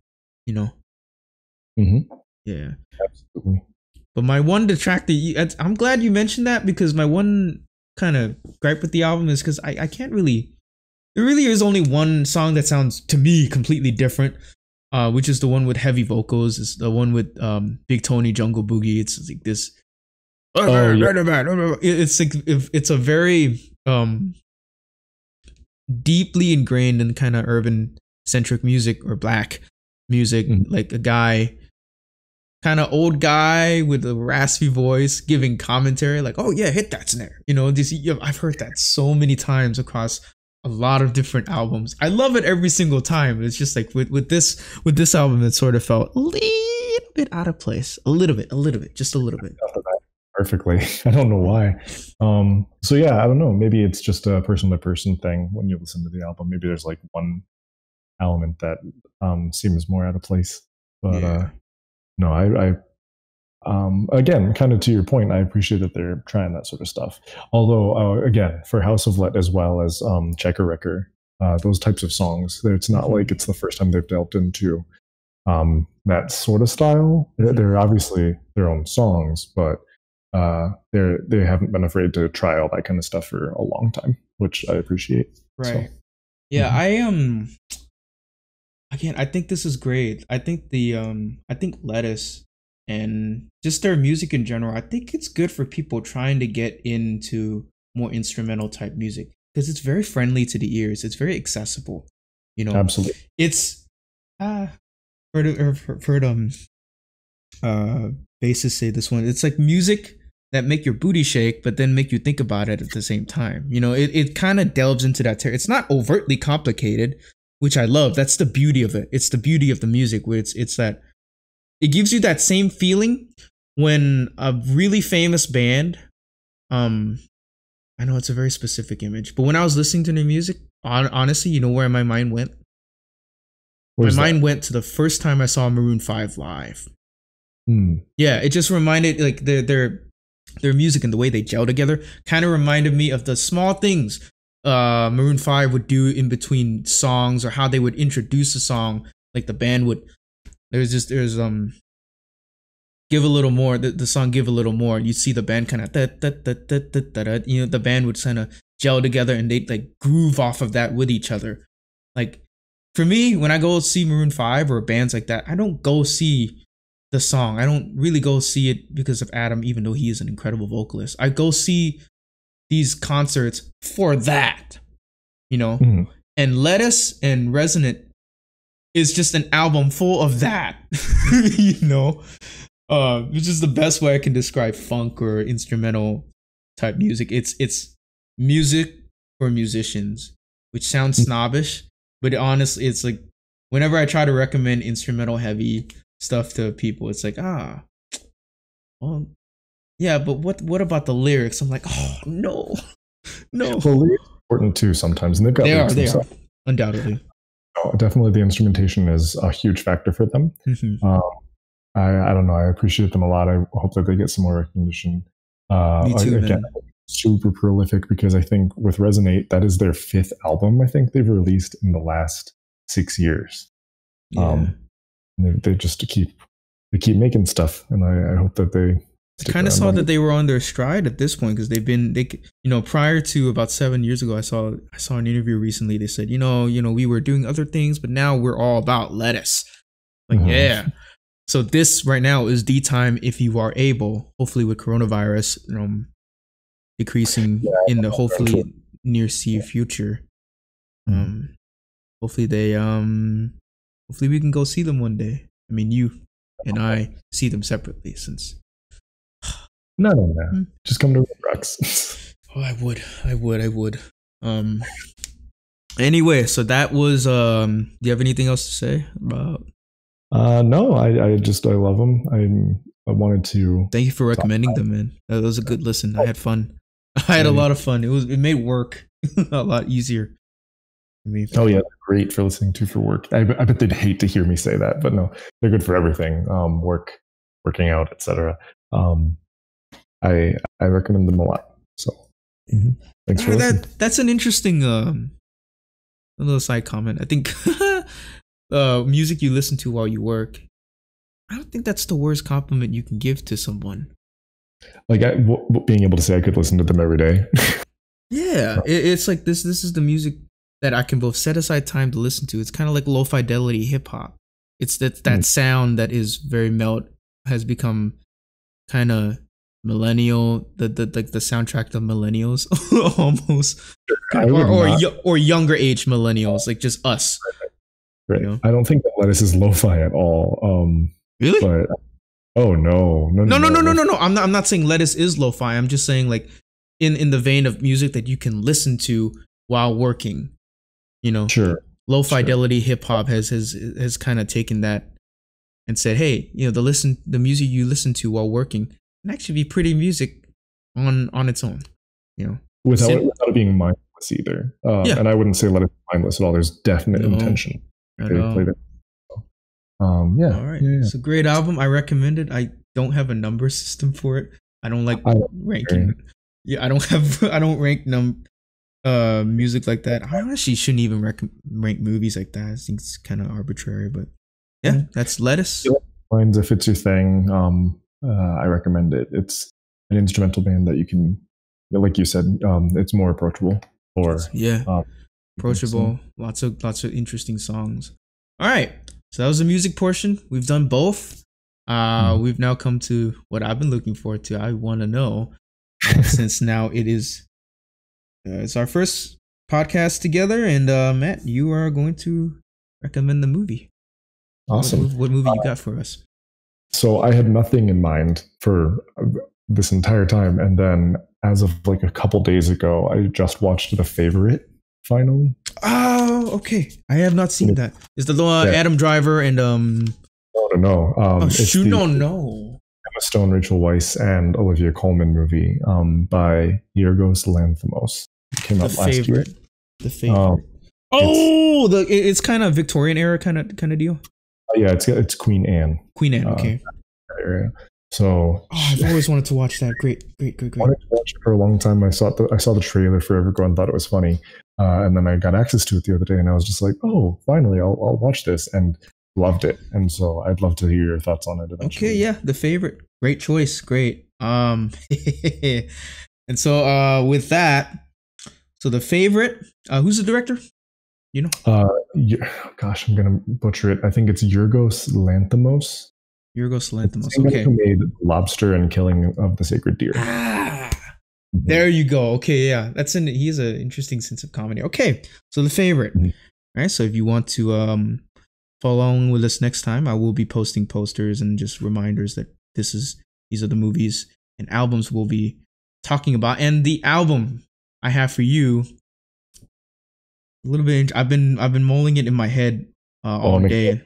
Yeah, absolutely. But my one detractor, I'm glad you mentioned that because my one kind of gripe with the album is because I can't really. There really is only one song that sounds to me completely different, which is the one with heavy vocals. It's the one with Big Tony Jungle Boogie. It's like this. It's like it's a very deeply ingrained in kind of urban centric music or black music, like a guy, kind of old guy with a raspy voice giving commentary, like, "Oh yeah, hit that snare." I've heard that so many times across a lot of different albums. I love it every single time. It's just like with this album, it sort of felt a little bit out of place. A little bit, just a little bit. Perfectly. I don't know why. So yeah, I don't know. Maybe it's just a person to person thing when you listen to the album. Maybe there's like one element that seems more out of place. But no, I again, kind of to your point, I appreciate that they're trying that sort of stuff. Although, again, for House of Let as well as Checker Wrecker, those types of songs, it's not like it's the first time they've delved into that sort of style. They're obviously their own songs, but they haven't been afraid to try all that kind of stuff for a long time, which I appreciate. Right. So, yeah, again, I think this is great. I think I think Lettuce and just their music in general, I think it's good for people trying to get into more instrumental type music because it's very friendly to the ears. It's very accessible, Absolutely. It's heard bassists say this one. It's like music that make your booty shake, but then make you think about it at the same time. It kind of delves into that territory. It's not overtly complicated, which I love. That's the beauty of it. It's the beauty of the music where it's that. It gives you that same feeling when a really famous band, I know it's a very specific image, but when I was listening to their music, honestly, where my mind went? My mind went to the first time I saw Maroon 5 live. Yeah, it just reminded, like, their music and the way they gel together kind of reminded me of the small things Maroon 5 would do in between songs or how they would introduce a song, like the band would. There's Give a Little More, the song Give a Little More. You see the band kind of the band would kind of gel together and they'd like groove off of that with each other. Like for me, when I go see Maroon 5 or bands like that, I don't go see the song. I don't really go see it because of Adam, even though he is an incredible vocalist. I go see these concerts for that, and Lettuce and Resonant is just an album full of that, which is the best way I can describe funk or instrumental type music. It's music for musicians, which sounds snobbish, but honestly, it's like whenever I try to recommend instrumental heavy stuff to people, it's like, well, yeah, but what about the lyrics? I'm like, oh no. Well, lyrics are important too sometimes, and they've got they are undoubtedly. Oh, definitely, the instrumentation is a huge factor for them. I don't know. I appreciate them a lot. I hope that they get some more recognition. Me too, again, man. super prolific because I think with Resonate, that is their 5th album. I think they've released in the last 6 years. Yeah. They just keep making stuff, and I hope that they. I kind of saw that they were on their stride at this point because prior to about 7 year ago, I saw an interview recently. They said, we were doing other things, but now we're all about lettuce. Like, yeah. So this right now is the time if you are able, hopefully with coronavirus, decreasing in the hopefully near future. Hopefully hopefully we can go see them one day. I mean, you and I see them separately since. No. Just come to Rex. Oh, I would. Anyway, so that was. Do you have anything else to say about? No, I love them. I wanted to. Thank you for recommending them, man. That was a good listen. I had fun. I had a lot of fun. It made work a lot easier. Oh yeah, great for listening to for work. I bet they'd hate to hear me say that, but no, they're good for everything. Working out, etc. I recommend them a lot. So thanks for listening. That's an interesting little side comment. I think music you listen to while you work. I don't think that's the worst compliment you can give to someone. Like being able to say I could listen to them every day. Yeah, it's like this is the music that I can both set aside time to listen to. It's kind of like low fidelity hip hop. It's that sound that is very has become kind of millennial, the soundtrack of millennials almost, or younger age millennials, like just us. Right. I don't think that lettuce is lo-fi at all. Really? But no. I'm not saying lettuce is lo-fi. I'm just saying like in the vein of music that you can listen to while working. Sure. Low fidelity hip hop has kind of taken that and said, hey, the music you listen to while working can actually be pretty music on its own. Without it being mindless either. And I wouldn't say let it be mindless at all. There's definite intention. All right. Yeah. It's a great album. I recommend it. I don't have a number system for it. I don't like ranking. Yeah, I don't rank music like that. I actually shouldn't even rank movies like that. I think it's kind of arbitrary, but yeah, that's lettuce. If it's your thing, I recommend it. It's an instrumental band that you can, like you said, it's more approachable. Approachable. Lots of interesting songs. All right, so that was the music portion. We've done both. We've now come to what I've been looking forward to. I want to know since now it is. It's our first podcast together, and Matt, you are going to recommend the movie. Awesome. What movie you got for us? So I had nothing in mind for this entire time, and then as of like a couple days ago, I just watched The Favorite finally. Oh, okay. I have not seen that. Is the Adam Driver and No. No. Emma Stone, Rachel Weisz, and Olivia Colman movie by Yorgos Lanthimos. It came out last year. The Favorite. It's kind of Victorian era kind of deal. Yeah, it's Queen Anne. Queen Anne, okay. Area. So I've always wanted to watch that. Great. I wanted to watch it for a long time. I saw the trailer for Everglow and thought it was funny, and then I got access to it the other day, and I was just like, oh, finally, I'll watch this, and loved it. And so I'd love to hear your thoughts on it eventually. Okay, yeah, The Favorite, great choice, great. And so with that, so The Favorite, who's the director? Gosh, I'm gonna butcher it. I think it's Yorgos Lanthimos. Okay. Who made Lobster and Killing of the Sacred Deer? There you go. Okay, yeah, he has an interesting sense of comedy. Okay, so The Favorite. All right, so if you want to follow along with us next time, I will be posting posters and just reminders that these are the movies and albums we'll be talking about. And the album I have for you, a little bit. I've been mulling it in my head all day.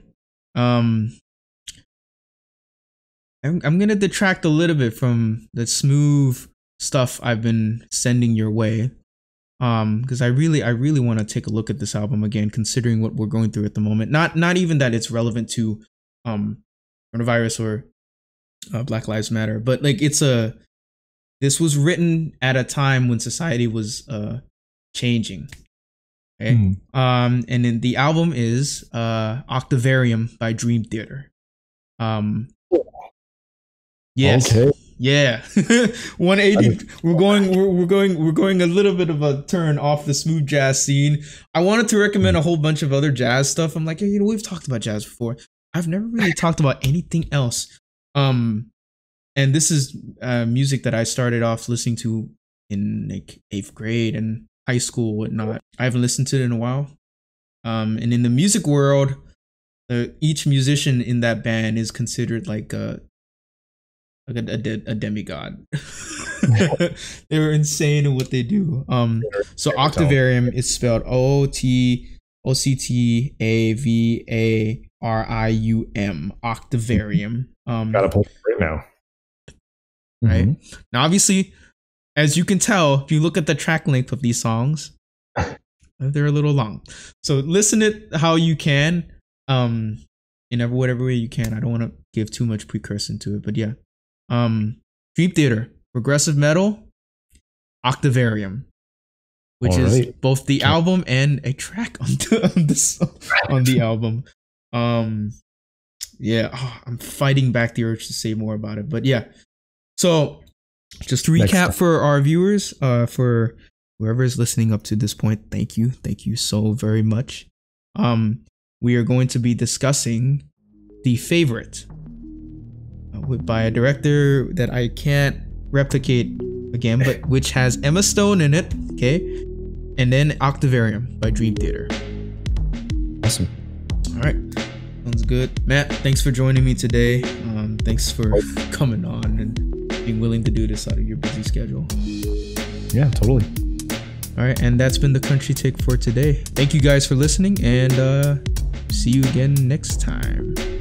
I'm gonna detract a little bit from the smooth stuff I've been sending your way, because I really want to take a look at this album again, considering what we're going through at the moment. Not even that it's relevant to coronavirus or Black Lives Matter, but like this this was written at a time when society was changing. Okay. And then the album is Octavarium by Dream Theater. Yes. Okay. Yeah. 180. We're going a little bit of a turn off the smooth jazz scene. I wanted to recommend a whole bunch of other jazz stuff. I'm like, hey, we've talked about jazz before. I've never really talked about anything else. And this is music that I started off listening to in like 8th grade and high school, whatnot. I haven't listened to it in a while. And in the music world, each musician in that band is considered like a demigod. They were insane in what they do. So Octavarium is spelled OCTAVARIUM. Octavarium. Gotta pull it right now. Right now, obviously, as you can tell, if you look at the track length of these songs, they're a little long. So listen it how you can, in whatever way you can. I don't want to give too much precursor to it, but yeah. Dream Theater, progressive metal, Octavarium, which is both the album and a track on the album. I'm fighting back the urge to say more about it, but yeah. So just to recap for our viewers, for whoever is listening up to this point, thank you so very much. We are going to be discussing The Favorite, by a director that I can't replicate again, but which has Emma Stone in it, okay? And then Octavarium by Dream Theater. Awesome. All right, sounds good. Matt, thanks for joining me today. Thanks for coming on and being willing to do this out of your busy schedule. Yeah, totally. All right, and that's been the Country Take for today. Thank you guys for listening, and see you again next time.